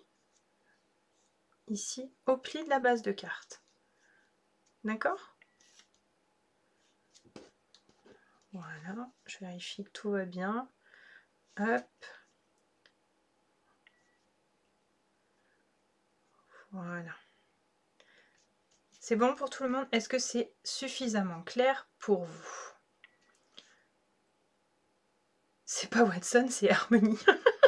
ici, au pli de la base de carte. D'accord? Voilà, je vérifie que tout va bien. Hop. Voilà. C'est bon pour tout le monde? Est-ce que c'est suffisamment clair pour vous? C'est pas Watson, c'est Harmonie.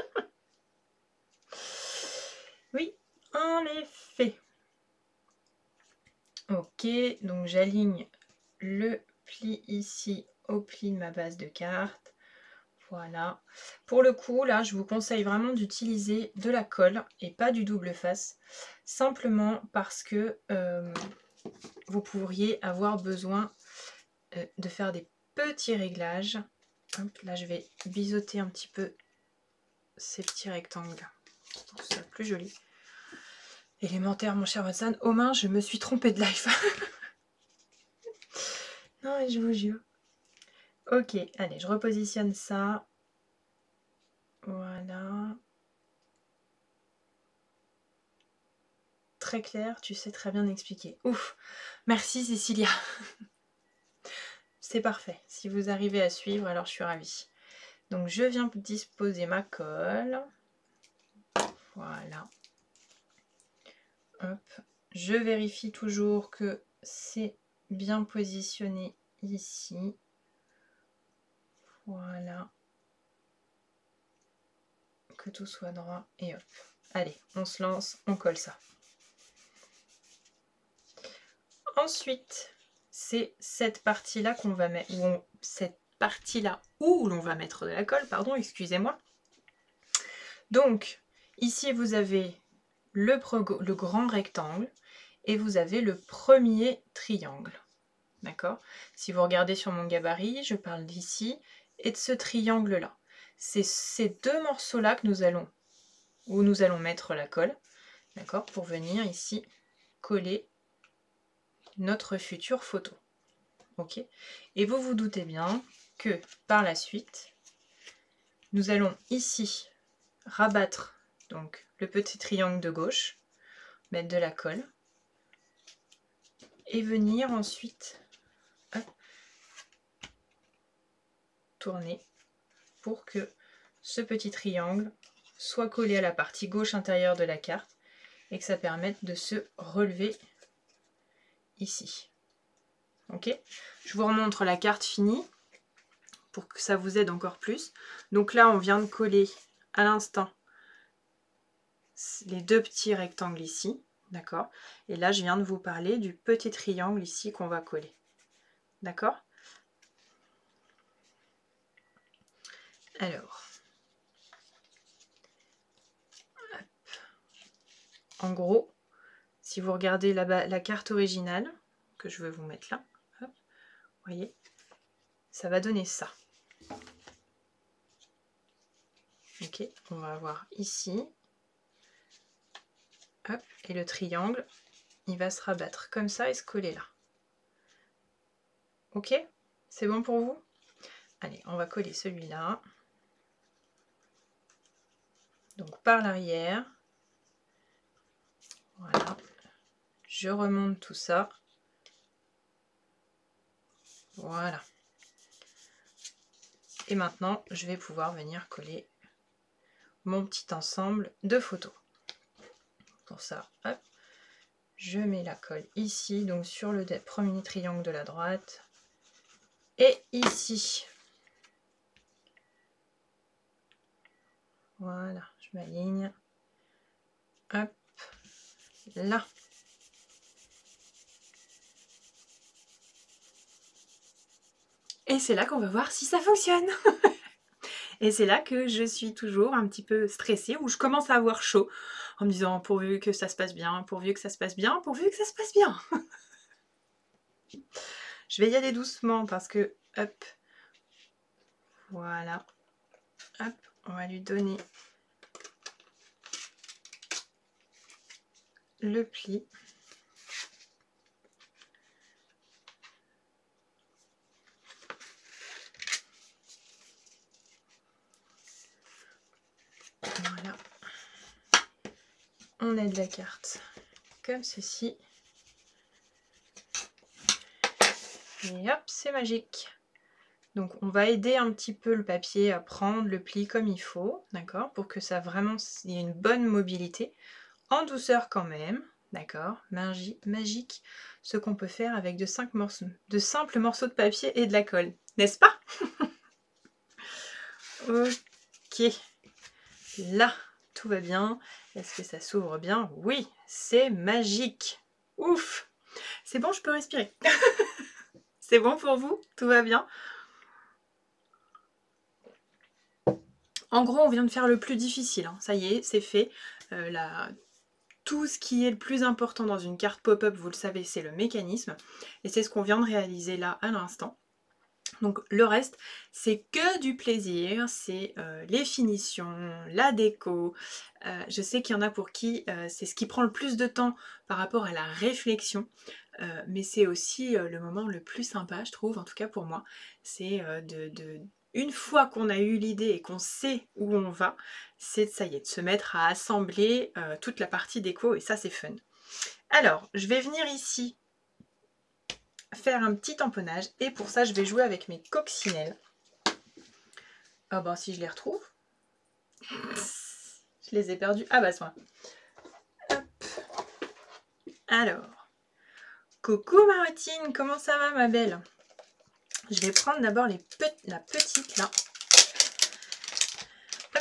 Oui, en effet. Ok, donc j'aligne le pli ici au pli de ma base de carte. Voilà. Pour le coup, là, je vous conseille vraiment d'utiliser de la colle et pas du double face. Simplement parce que vous pourriez avoir besoin de faire des petits réglages. Hop, là, je vais biseauter un petit peu ces petits rectangles pour que ce soit plus joli. Élémentaire, mon cher Watson. Aux mains, je me suis trompée de live. Non, mais je vous jure. Ok, allez, je repositionne ça. Voilà. Très clair, tu sais très bien expliquer. Ouf, merci Cécilia. C'est parfait. Si vous arrivez à suivre, alors je suis ravie. Donc je viens disposer ma colle. Voilà. Hop. Je vérifie toujours que c'est bien positionné ici. Voilà. Que tout soit droit et hop. Allez, on se lance, on colle ça. Ensuite, c'est cette partie-là qu'on va mettre, cette partie-là où l'on va mettre de la colle, pardon, excusez-moi. Donc, ici vous avez le grand rectangle et vous avez le premier triangle. D'accord? Si vous regardez sur mon gabarit, je parle d'ici et de ce triangle-là. C'est ces deux morceaux-là que nous allons mettre la colle, d'accord, pour venir ici coller notre future photo. Ok? Et vous vous doutez bien que par la suite, nous allons ici rabattre donc le petit triangle de gauche, mettre de la colle et venir ensuite hop, tourner pour que ce petit triangle soit collé à la partie gauche intérieure de la carte et que ça permette de se relever ici. Ok? Je vous remontre la carte finie pour que ça vous aide encore plus. Donc là, on vient de coller à l'instant les deux petits rectangles ici, d'accord? Et là, je viens de vous parler du petit triangle ici qu'on va coller, d'accord? Alors, hop. En gros, si vous regardez là-bas la carte originale, que je vais vous mettre là, hop, vous voyez, ça va donner ça. Ok, on va avoir ici, hop, et le triangle, il va se rabattre comme ça et se coller là. Ok, c'est bon pour vous? Allez, on va coller celui-là. Donc par l'arrière, voilà, je remonte tout ça. Voilà. Et maintenant, je vais pouvoir venir coller mon petit ensemble de photos. Pour ça, hop, je mets la colle ici, donc sur le premier triangle de la droite. Et ici. Voilà, je m'aligne. Hop, là. Et c'est là qu'on va voir si ça fonctionne. Et c'est là que je suis toujours un petit peu stressée, où je commence à avoir chaud, en me disant pourvu que ça se passe bien, pourvu que ça se passe bien, pourvu que ça se passe bien. Je vais y aller doucement parce que, hop, voilà, hop, on va lui donner le pli. Voilà. On aide la carte comme ceci. Et hop, c'est magique. Donc on va aider un petit peu le papier à prendre le pli comme il faut, d'accord, pour que ça vraiment il y ait une bonne mobilité, en douceur quand même, d'accord, magique, ce qu'on peut faire avec de simples morceaux de papier et de la colle, n'est-ce pas? Ok, là, tout va bien. Est-ce que ça s'ouvre bien? Oui, c'est magique. Ouf, c'est bon, je peux respirer. C'est bon pour vous? Tout va bien? En gros, on vient de faire le plus difficile, hein. Ça y est, c'est fait. Tout ce qui est le plus important dans une carte pop-up, vous le savez, c'est le mécanisme. Et c'est ce qu'on vient de réaliser là à l'instant. Donc le reste, c'est que du plaisir, c'est les finitions, la déco. Je sais qu'il y en a pour qui c'est ce qui prend le plus de temps par rapport à la réflexion, mais c'est aussi le moment le plus sympa, je trouve, en tout cas pour moi. C'est une fois qu'on a eu l'idée et qu'on sait où on va, c'est ça y est, de se mettre à assembler toute la partie déco et ça c'est fun. Alors, je vais venir ici faire un petit tamponnage et pour ça je vais jouer avec mes coccinelles. Ah ben si je les retrouve. Je les ai perdus. Ah bah ça. Hop. Alors. Coucou Marotine, comment ça va ma belle? Je vais prendre d'abord la petite là. Hop.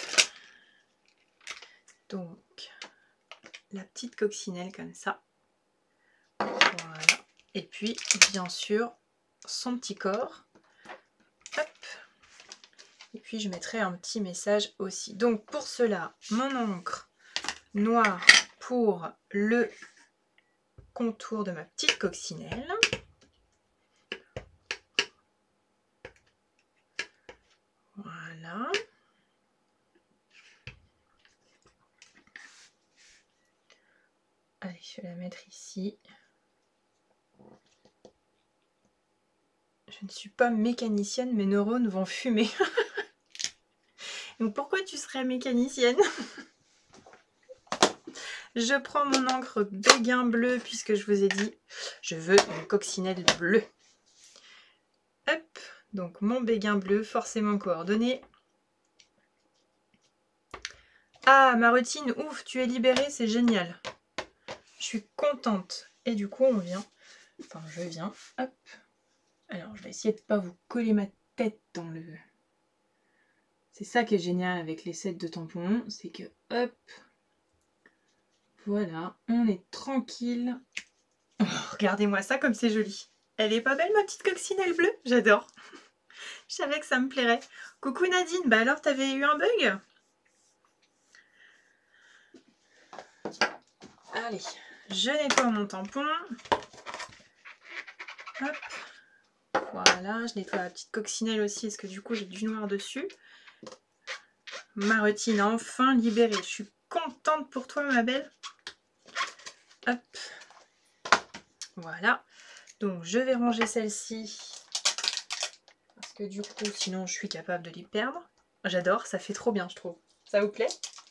Donc la petite coccinelle comme ça. Voilà. Et puis bien sûr son petit corps. Hop. Et puis je mettrai un petit message aussi. Donc pour cela, mon encre noire pour le contour de ma petite coccinelle. Voilà. Allez, je vais la mettre ici. Je ne suis pas mécanicienne, mes neurones vont fumer. Donc pourquoi tu serais mécanicienne? Je prends mon encre béguin bleu puisque je vous ai dit, je veux une coccinelle bleue. Hop, donc mon béguin bleu, forcément coordonné. Ah, Marotine, ouf, tu es libérée, c'est génial. Je suis contente. Et du coup, on vient, enfin je viens, hop. Alors, je vais essayer de ne pas vous coller ma tête dans le... C'est ça qui est génial avec les sets de tampons, c'est que, hop, voilà, on est tranquille. Oh, regardez-moi ça comme c'est joli. Elle est pas belle ma petite coccinelle bleue? J'adore. Je savais que ça me plairait. Coucou Nadine, bah alors t'avais eu un bug? Allez, je nettoie mon tampon. Hop. Voilà, je nettoie la petite coccinelle aussi parce que du coup j'ai du noir dessus. Marotine enfin libérée. Je suis contente pour toi ma belle. Hop. Voilà. Donc je vais ranger celle-ci. Parce que du coup sinon je suis capable de les perdre. J'adore, ça fait trop bien je trouve. Ça vous plaît?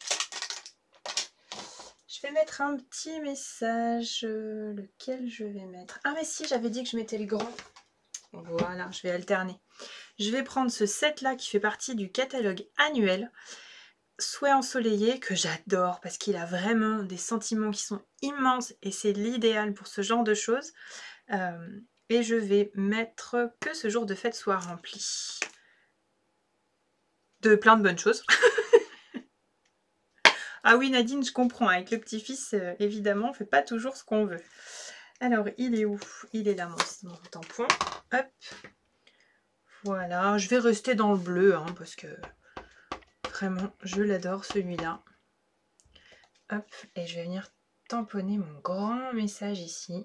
Je vais mettre un petit message. Lequel je vais mettre? Ah mais si, j'avais dit que je mettais le grand. Voilà, je vais alterner. Je vais prendre ce set là qui fait partie du catalogue annuel Souhait ensoleillé que j'adore parce qu'il a vraiment des sentiments qui sont immenses et c'est l'idéal pour ce genre de choses. Et je vais mettre que ce jour de fête soit rempli de plein de bonnes choses. Ah oui Nadine, je comprends, avec le petit-fils, évidemment, on fait pas toujours ce qu'on veut. Alors, il est où? Il est là, mon tampon. Hop. Voilà, je vais rester dans le bleu, hein, parce que vraiment, je l'adore celui-là. Hop, et je vais venir tamponner mon grand message ici.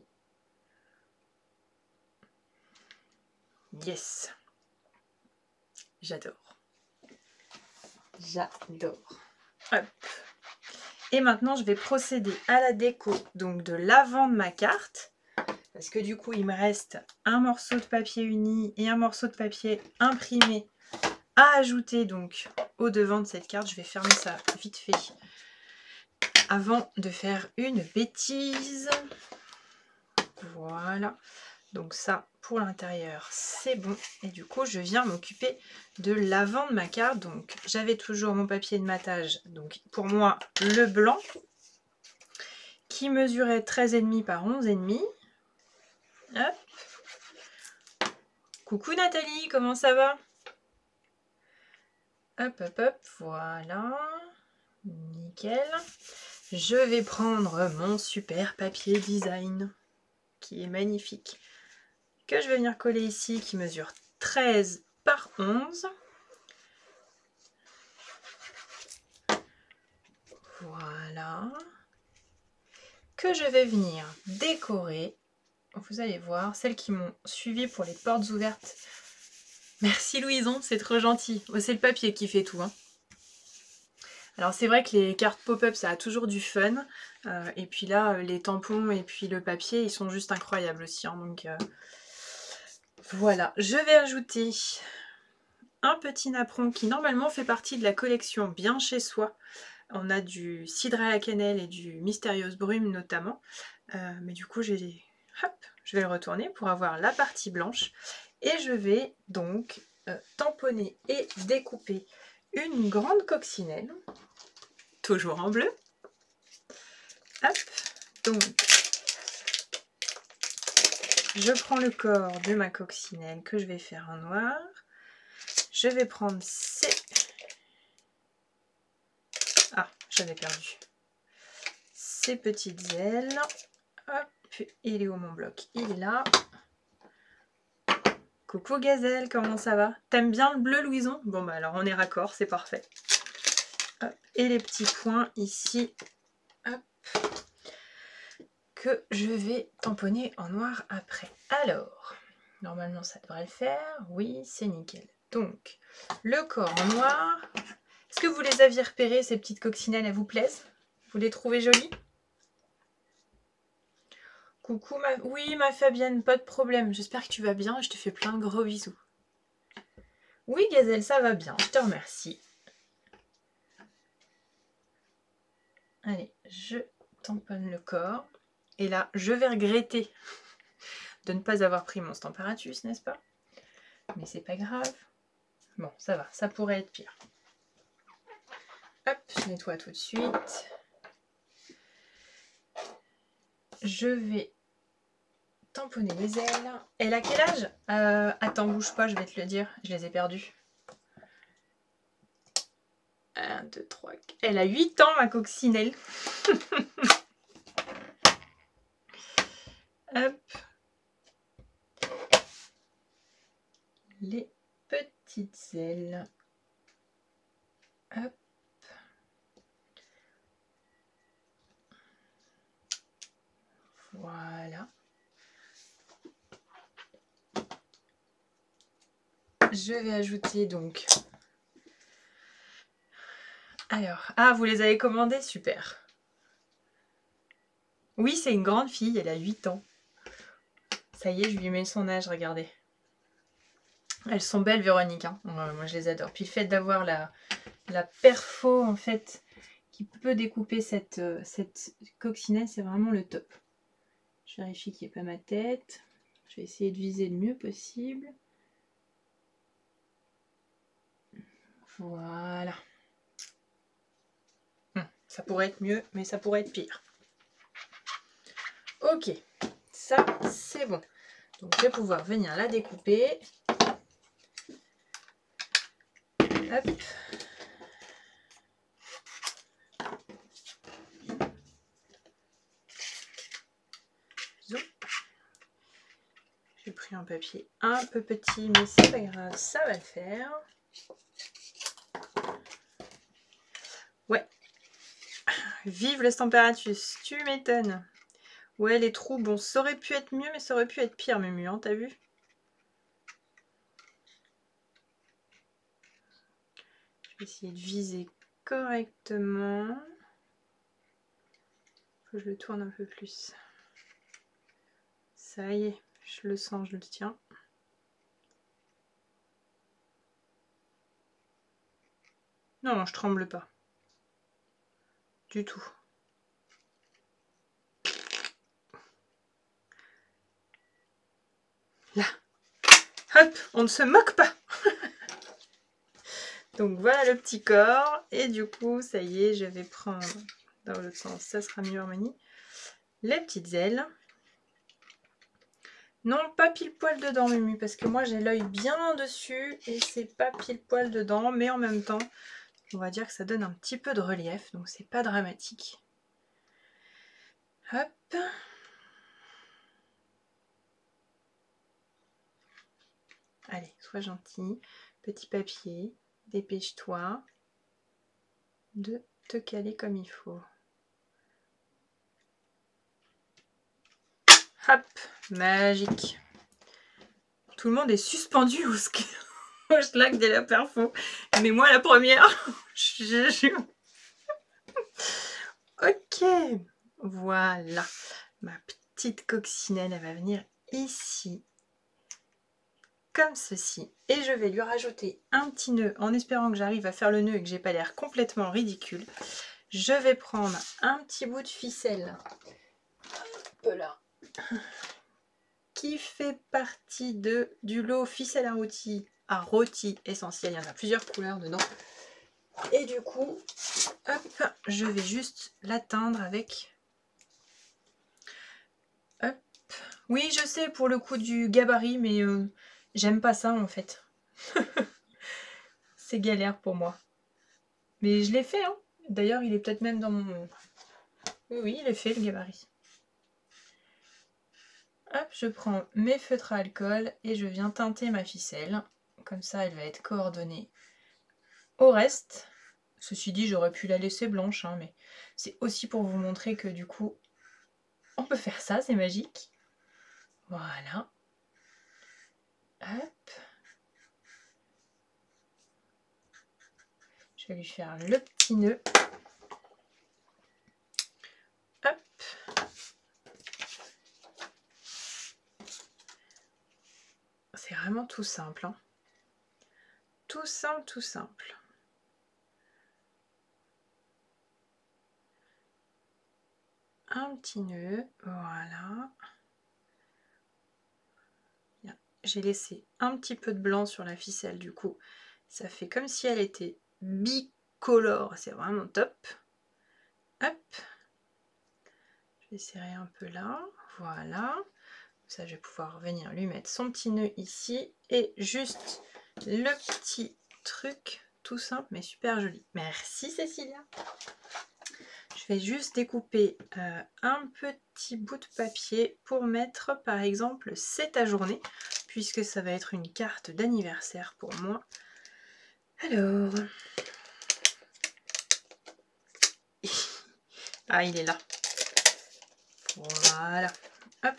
Yes. J'adore. J'adore. Hop. Et maintenant, je vais procéder à la déco donc de l'avant de ma carte. Parce que du coup, il me reste un morceau de papier uni et un morceau de papier imprimé à ajouter donc au devant de cette carte. Je vais fermer ça vite fait avant de faire une bêtise. Voilà. Donc ça, pour l'intérieur, c'est bon. Et du coup, je viens m'occuper de l'avant de ma carte. Donc, j'avais toujours mon papier de matage. Donc, pour moi, le blanc, qui mesurait 13,5 par 11,5. Hop. Coucou Nathalie, comment ça va? Hop, hop, hop, voilà. Nickel. Je vais prendre mon super papier design, qui est magnifique, que je vais venir coller ici, qui mesure 13 par 11. Voilà. Que je vais venir décorer. Vous allez voir, celles qui m'ont suivi pour les portes ouvertes Merci Louison, c'est trop gentil. Oh, c'est le papier qui fait tout. Hein. Alors c'est vrai que les cartes pop-up, ça a toujours du fun. Et puis là, les tampons et puis le papier, ils sont juste incroyables aussi. Hein, donc voilà, je vais ajouter un petit napperon qui normalement fait partie de la collection Bien chez soi. On a du cidre à la cannelle et du mystérieuse brume notamment. Mais du coup, je vais le retourner pour avoir la partie blanche. Et je vais donc tamponner et découper une grande coccinelle. Toujours en bleu. Hop, donc je prends le corps de ma coccinelle que je vais faire en noir. Je vais prendre ces... Ah, j'avais perdu. Ces petites ailes. Hop, il est où mon bloc? Il est là. Coucou Gazelle, comment ça va? T'aimes bien le bleu, Louison? Bon bah alors on est raccord, c'est parfait. Hop, et les petits points ici. Hop. Que je vais tamponner en noir après. Alors, normalement ça devrait le faire. Oui, c'est nickel. Donc, le corps en noir. Est-ce que vous les aviez repérées, ces petites coccinelles, elles vous plaisent? Vous les trouvez jolies? Coucou, oui, ma Fabienne, pas de problème. J'espère que tu vas bien et je te fais plein de gros bisous. Oui, Gazelle, ça va bien. Je te remercie. Allez, je tamponne le corps. Et là, je vais regretter de ne pas avoir pris mon Stamparatus, n'est-ce pas? Mais c'est pas grave. Bon, ça va, ça pourrait être pire. Hop, je nettoie tout de suite. Je vais tamponner les ailes. Elle a quel âge? Attends, bouge pas, je vais te le dire. Je les ai perdus. 1, 2, 3... Elle a 8 ans, ma coccinelle. Hop. Les petites ailes. Hop. Voilà. Je vais ajouter donc... Alors, ah, vous les avez commandées? Super. Oui, c'est une grande fille, elle a 8 ans. Ça y est, je lui mets son âge, regardez. Elles sont belles, Véronique. Hein. Moi, je les adore. Puis le fait d'avoir la perfo, en fait, qui peut découper cette coccinelle, c'est vraiment le top. Je vérifie qu'il n'y ait pas ma tête. Je vais essayer de viser le mieux possible. Voilà. Ça pourrait être mieux, mais ça pourrait être pire. Ok, ça, c'est bon. Donc, je vais pouvoir venir la découper. Hop. J'ai pris un papier un peu petit, mais c'est pas grave, ça va le faire. Ouais. Vive le Stamparatus, tu m'étonnes. Ouais, les trous, bon, ça aurait pu être mieux, mais ça aurait pu être pire, Mumu, hein, t'as vu? Je vais essayer de viser correctement. Faut que je le tourne un peu plus. Ça y est, je le sens, je le tiens. Non, je tremble pas. Du tout. Là. Hop, on ne se moque pas. Donc voilà le petit corps. Et du coup, ça y est, je vais prendre dans l'autre sens. Ça sera mieux, Harmonie. Les petites ailes. Non, pas pile poil dedans, Mumu, parce que moi j'ai l'œil bien dessus et c'est pas pile poil dedans, mais en même temps, on va dire que ça donne un petit peu de relief, donc c'est pas dramatique. Hop. Allez, sois gentil. Petit papier, dépêche-toi de te caler comme il faut. Hop, magique. Tout le monde est suspendu au ski. schlag de la perfo. Mais moi la première, je jure. Ok, voilà. Ma petite coccinelle, elle va venir ici. Comme ceci. Et je vais lui rajouter un petit nœud en espérant que j'arrive à faire le nœud et que j'ai pas l'air complètement ridicule. Je vais prendre un petit bout de ficelle. Hop là. Qui fait partie du lot ficelle à rôti essentiel. Il y en a plusieurs couleurs dedans. Et du coup, hop, je vais juste l'atteindre avec... Hop. Oui, je sais pour le coup du gabarit, mais j'aime pas ça en fait. C'est galère pour moi. Mais je l'ai fait, hein. D'ailleurs, il est peut-être même dans mon... Oui, il est fait le gabarit. Hop, je prends mes feutres à alcool et je viens teinter ma ficelle. Comme ça, elle va être coordonnée au reste. Ceci dit, j'aurais pu la laisser blanche, hein, mais c'est aussi pour vous montrer que du coup, on peut faire ça, c'est magique. Voilà. Hop. Je vais lui faire le petit nœud. Hop. C'est vraiment tout simple, hein. Tout simple, tout simple. Un petit nœud, voilà. J'ai laissé un petit peu de blanc sur la ficelle, du coup, ça fait comme si elle était bicolore, c'est vraiment top. Hop. Je vais serrer un peu là, voilà. Ça, je vais pouvoir venir lui mettre son petit nœud ici. Et juste le petit truc tout simple mais super joli. Merci Cécilia. Je vais juste découper un petit bout de papier pour mettre par exemple c'est ta journée, puisque ça va être une carte d'anniversaire pour moi. Alors... Ah, il est là. Voilà. Hop.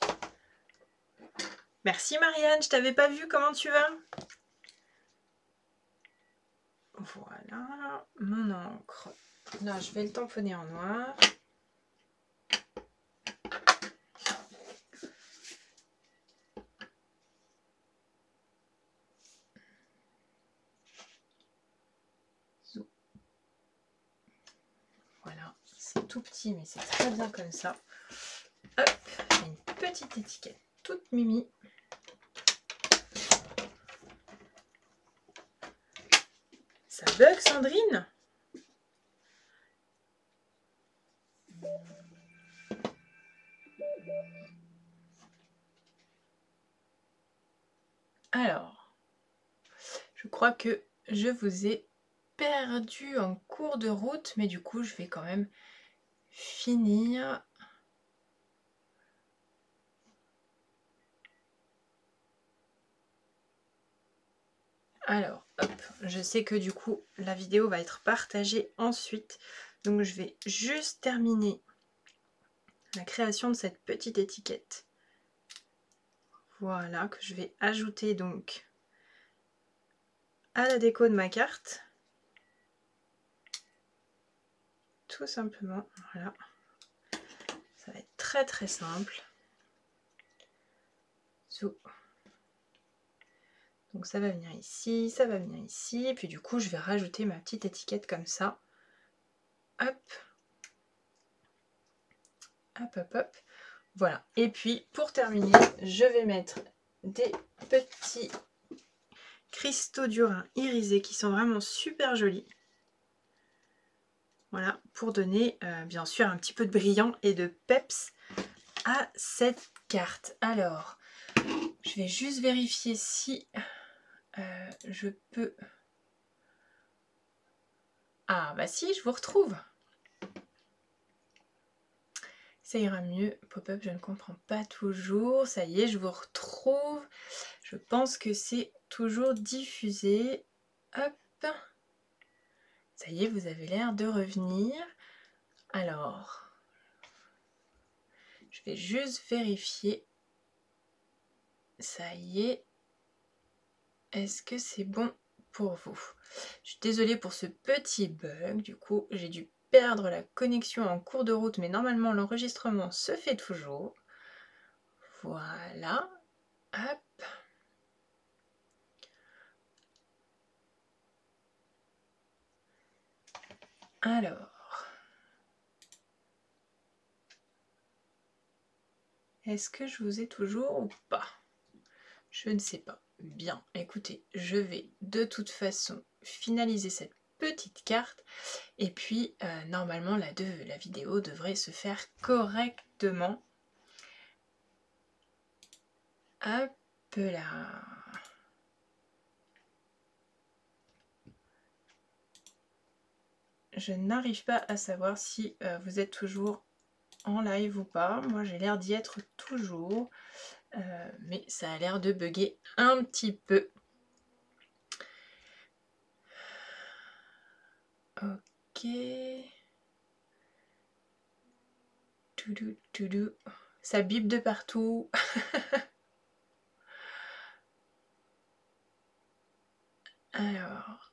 Merci Marianne, je t'avais pas vu, comment tu vas? Voilà, mon encre. Là, je vais le tamponner en noir. Voilà, c'est tout petit, mais c'est très bien comme ça. Hop, j'ai une petite étiquette toute mimi. Ça bug, Sandrine? Alors, je crois que je vous ai perdu en cours de route, mais du coup, je vais quand même finir. Alors, hop, je sais que du coup, la vidéo va être partagée ensuite. Donc, je vais juste terminer la création de cette petite étiquette. Voilà, que je vais ajouter donc à la déco de ma carte. Tout simplement, voilà. Ça va être très très simple. Donc ça va venir ici, ça va venir ici. Et puis du coup, je vais rajouter ma petite étiquette comme ça. Hop. Hop, hop, hop. Voilà. Et puis, pour terminer, je vais mettre des petits cristaux d'urin irisés qui sont vraiment super jolis. Voilà, pour donner bien sûr un petit peu de brillant et de peps à cette carte. Alors, je vais juste vérifier si je peux... Ah bah si, je vous retrouve. Ça ira mieux. Pop-up, je ne comprends pas toujours. Ça y est, je vous retrouve. Je pense que c'est toujours diffusé. Hop. Ça y est, vous avez l'air de revenir. Alors, je vais juste vérifier. Ça y est. est-ce que c'est bon pour vous? Je suis désolée pour ce petit bug, du coup j'ai dû perdre la connexion en cours de route, mais normalement l'enregistrement se fait toujours. Voilà, hop. Alors, est-ce que je vous ai toujours ou pas? Je ne sais pas. Bien, écoutez, je vais de toute façon finaliser cette petite carte et puis normalement la vidéo devrait se faire correctement. Hop là. Je n'arrive pas à savoir si vous êtes toujours en live ou pas. Moi j'ai l'air d'y être toujours, mais ça a l'air de bugger un petit peu. Ok. Toudou. Ça bip de partout. Alors,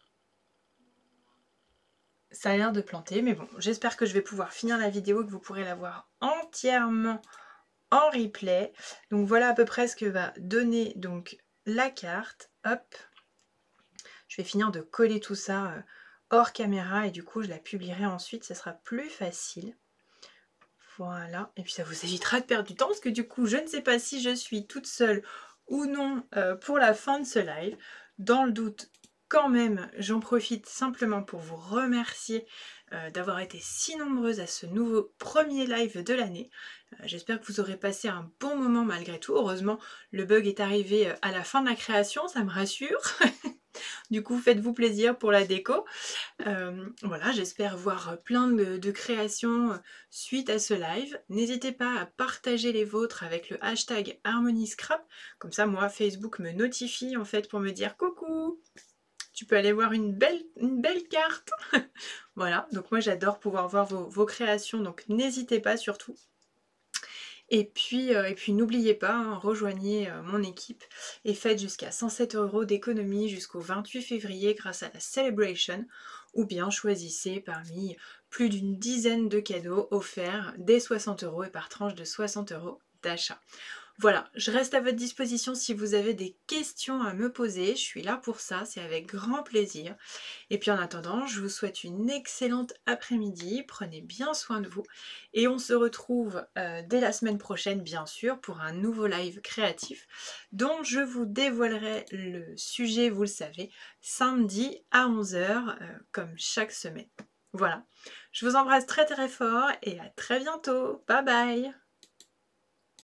ça a l'air de planter, mais bon, j'espère que je vais pouvoir finir la vidéo, que vous pourrez la voir entièrement en replay. Donc voilà à peu près ce que va donner donc la carte. Hop, je vais finir de coller tout ça hors caméra et du coup je la publierai ensuite, ça sera plus facile. Voilà, et puis ça vous évitera de perdre du temps parce que du coup je ne sais pas si je suis toute seule ou non pour la fin de ce live. Dans le doute, quand même, j'en profite simplement pour vous remercier d'avoir été si nombreuses à ce nouveau premier live de l'année. J'espère que vous aurez passé un bon moment malgré tout. Heureusement, le bug est arrivé à la fin de la création, ça me rassure. Du coup, faites-vous plaisir pour la déco. Voilà, j'espère voir plein de créations suite à ce live. N'hésitez pas à partager les vôtres avec le hashtag HarmonyScrap. Comme ça, moi, Facebook me notifie en fait pour me dire coucou, tu peux aller voir une belle carte. Voilà, donc moi j'adore pouvoir voir vos créations, donc n'hésitez pas surtout. Et puis n'oubliez pas, hein, rejoignez mon équipe et faites jusqu'à 107 € d'économie jusqu'au 28 février grâce à la Celebration, ou bien choisissez parmi plus d'une dizaine de cadeaux offerts dès 60 € et par tranche de 60 € d'achat. Voilà, je reste à votre disposition si vous avez des questions à me poser, je suis là pour ça, c'est avec grand plaisir. Et puis en attendant, je vous souhaite une excellente après-midi, prenez bien soin de vous et on se retrouve dès la semaine prochaine bien sûr pour un nouveau live créatif dont je vous dévoilerai le sujet, vous le savez, samedi à 11 h comme chaque semaine. Voilà, je vous embrasse très très fort et à très bientôt, bye bye.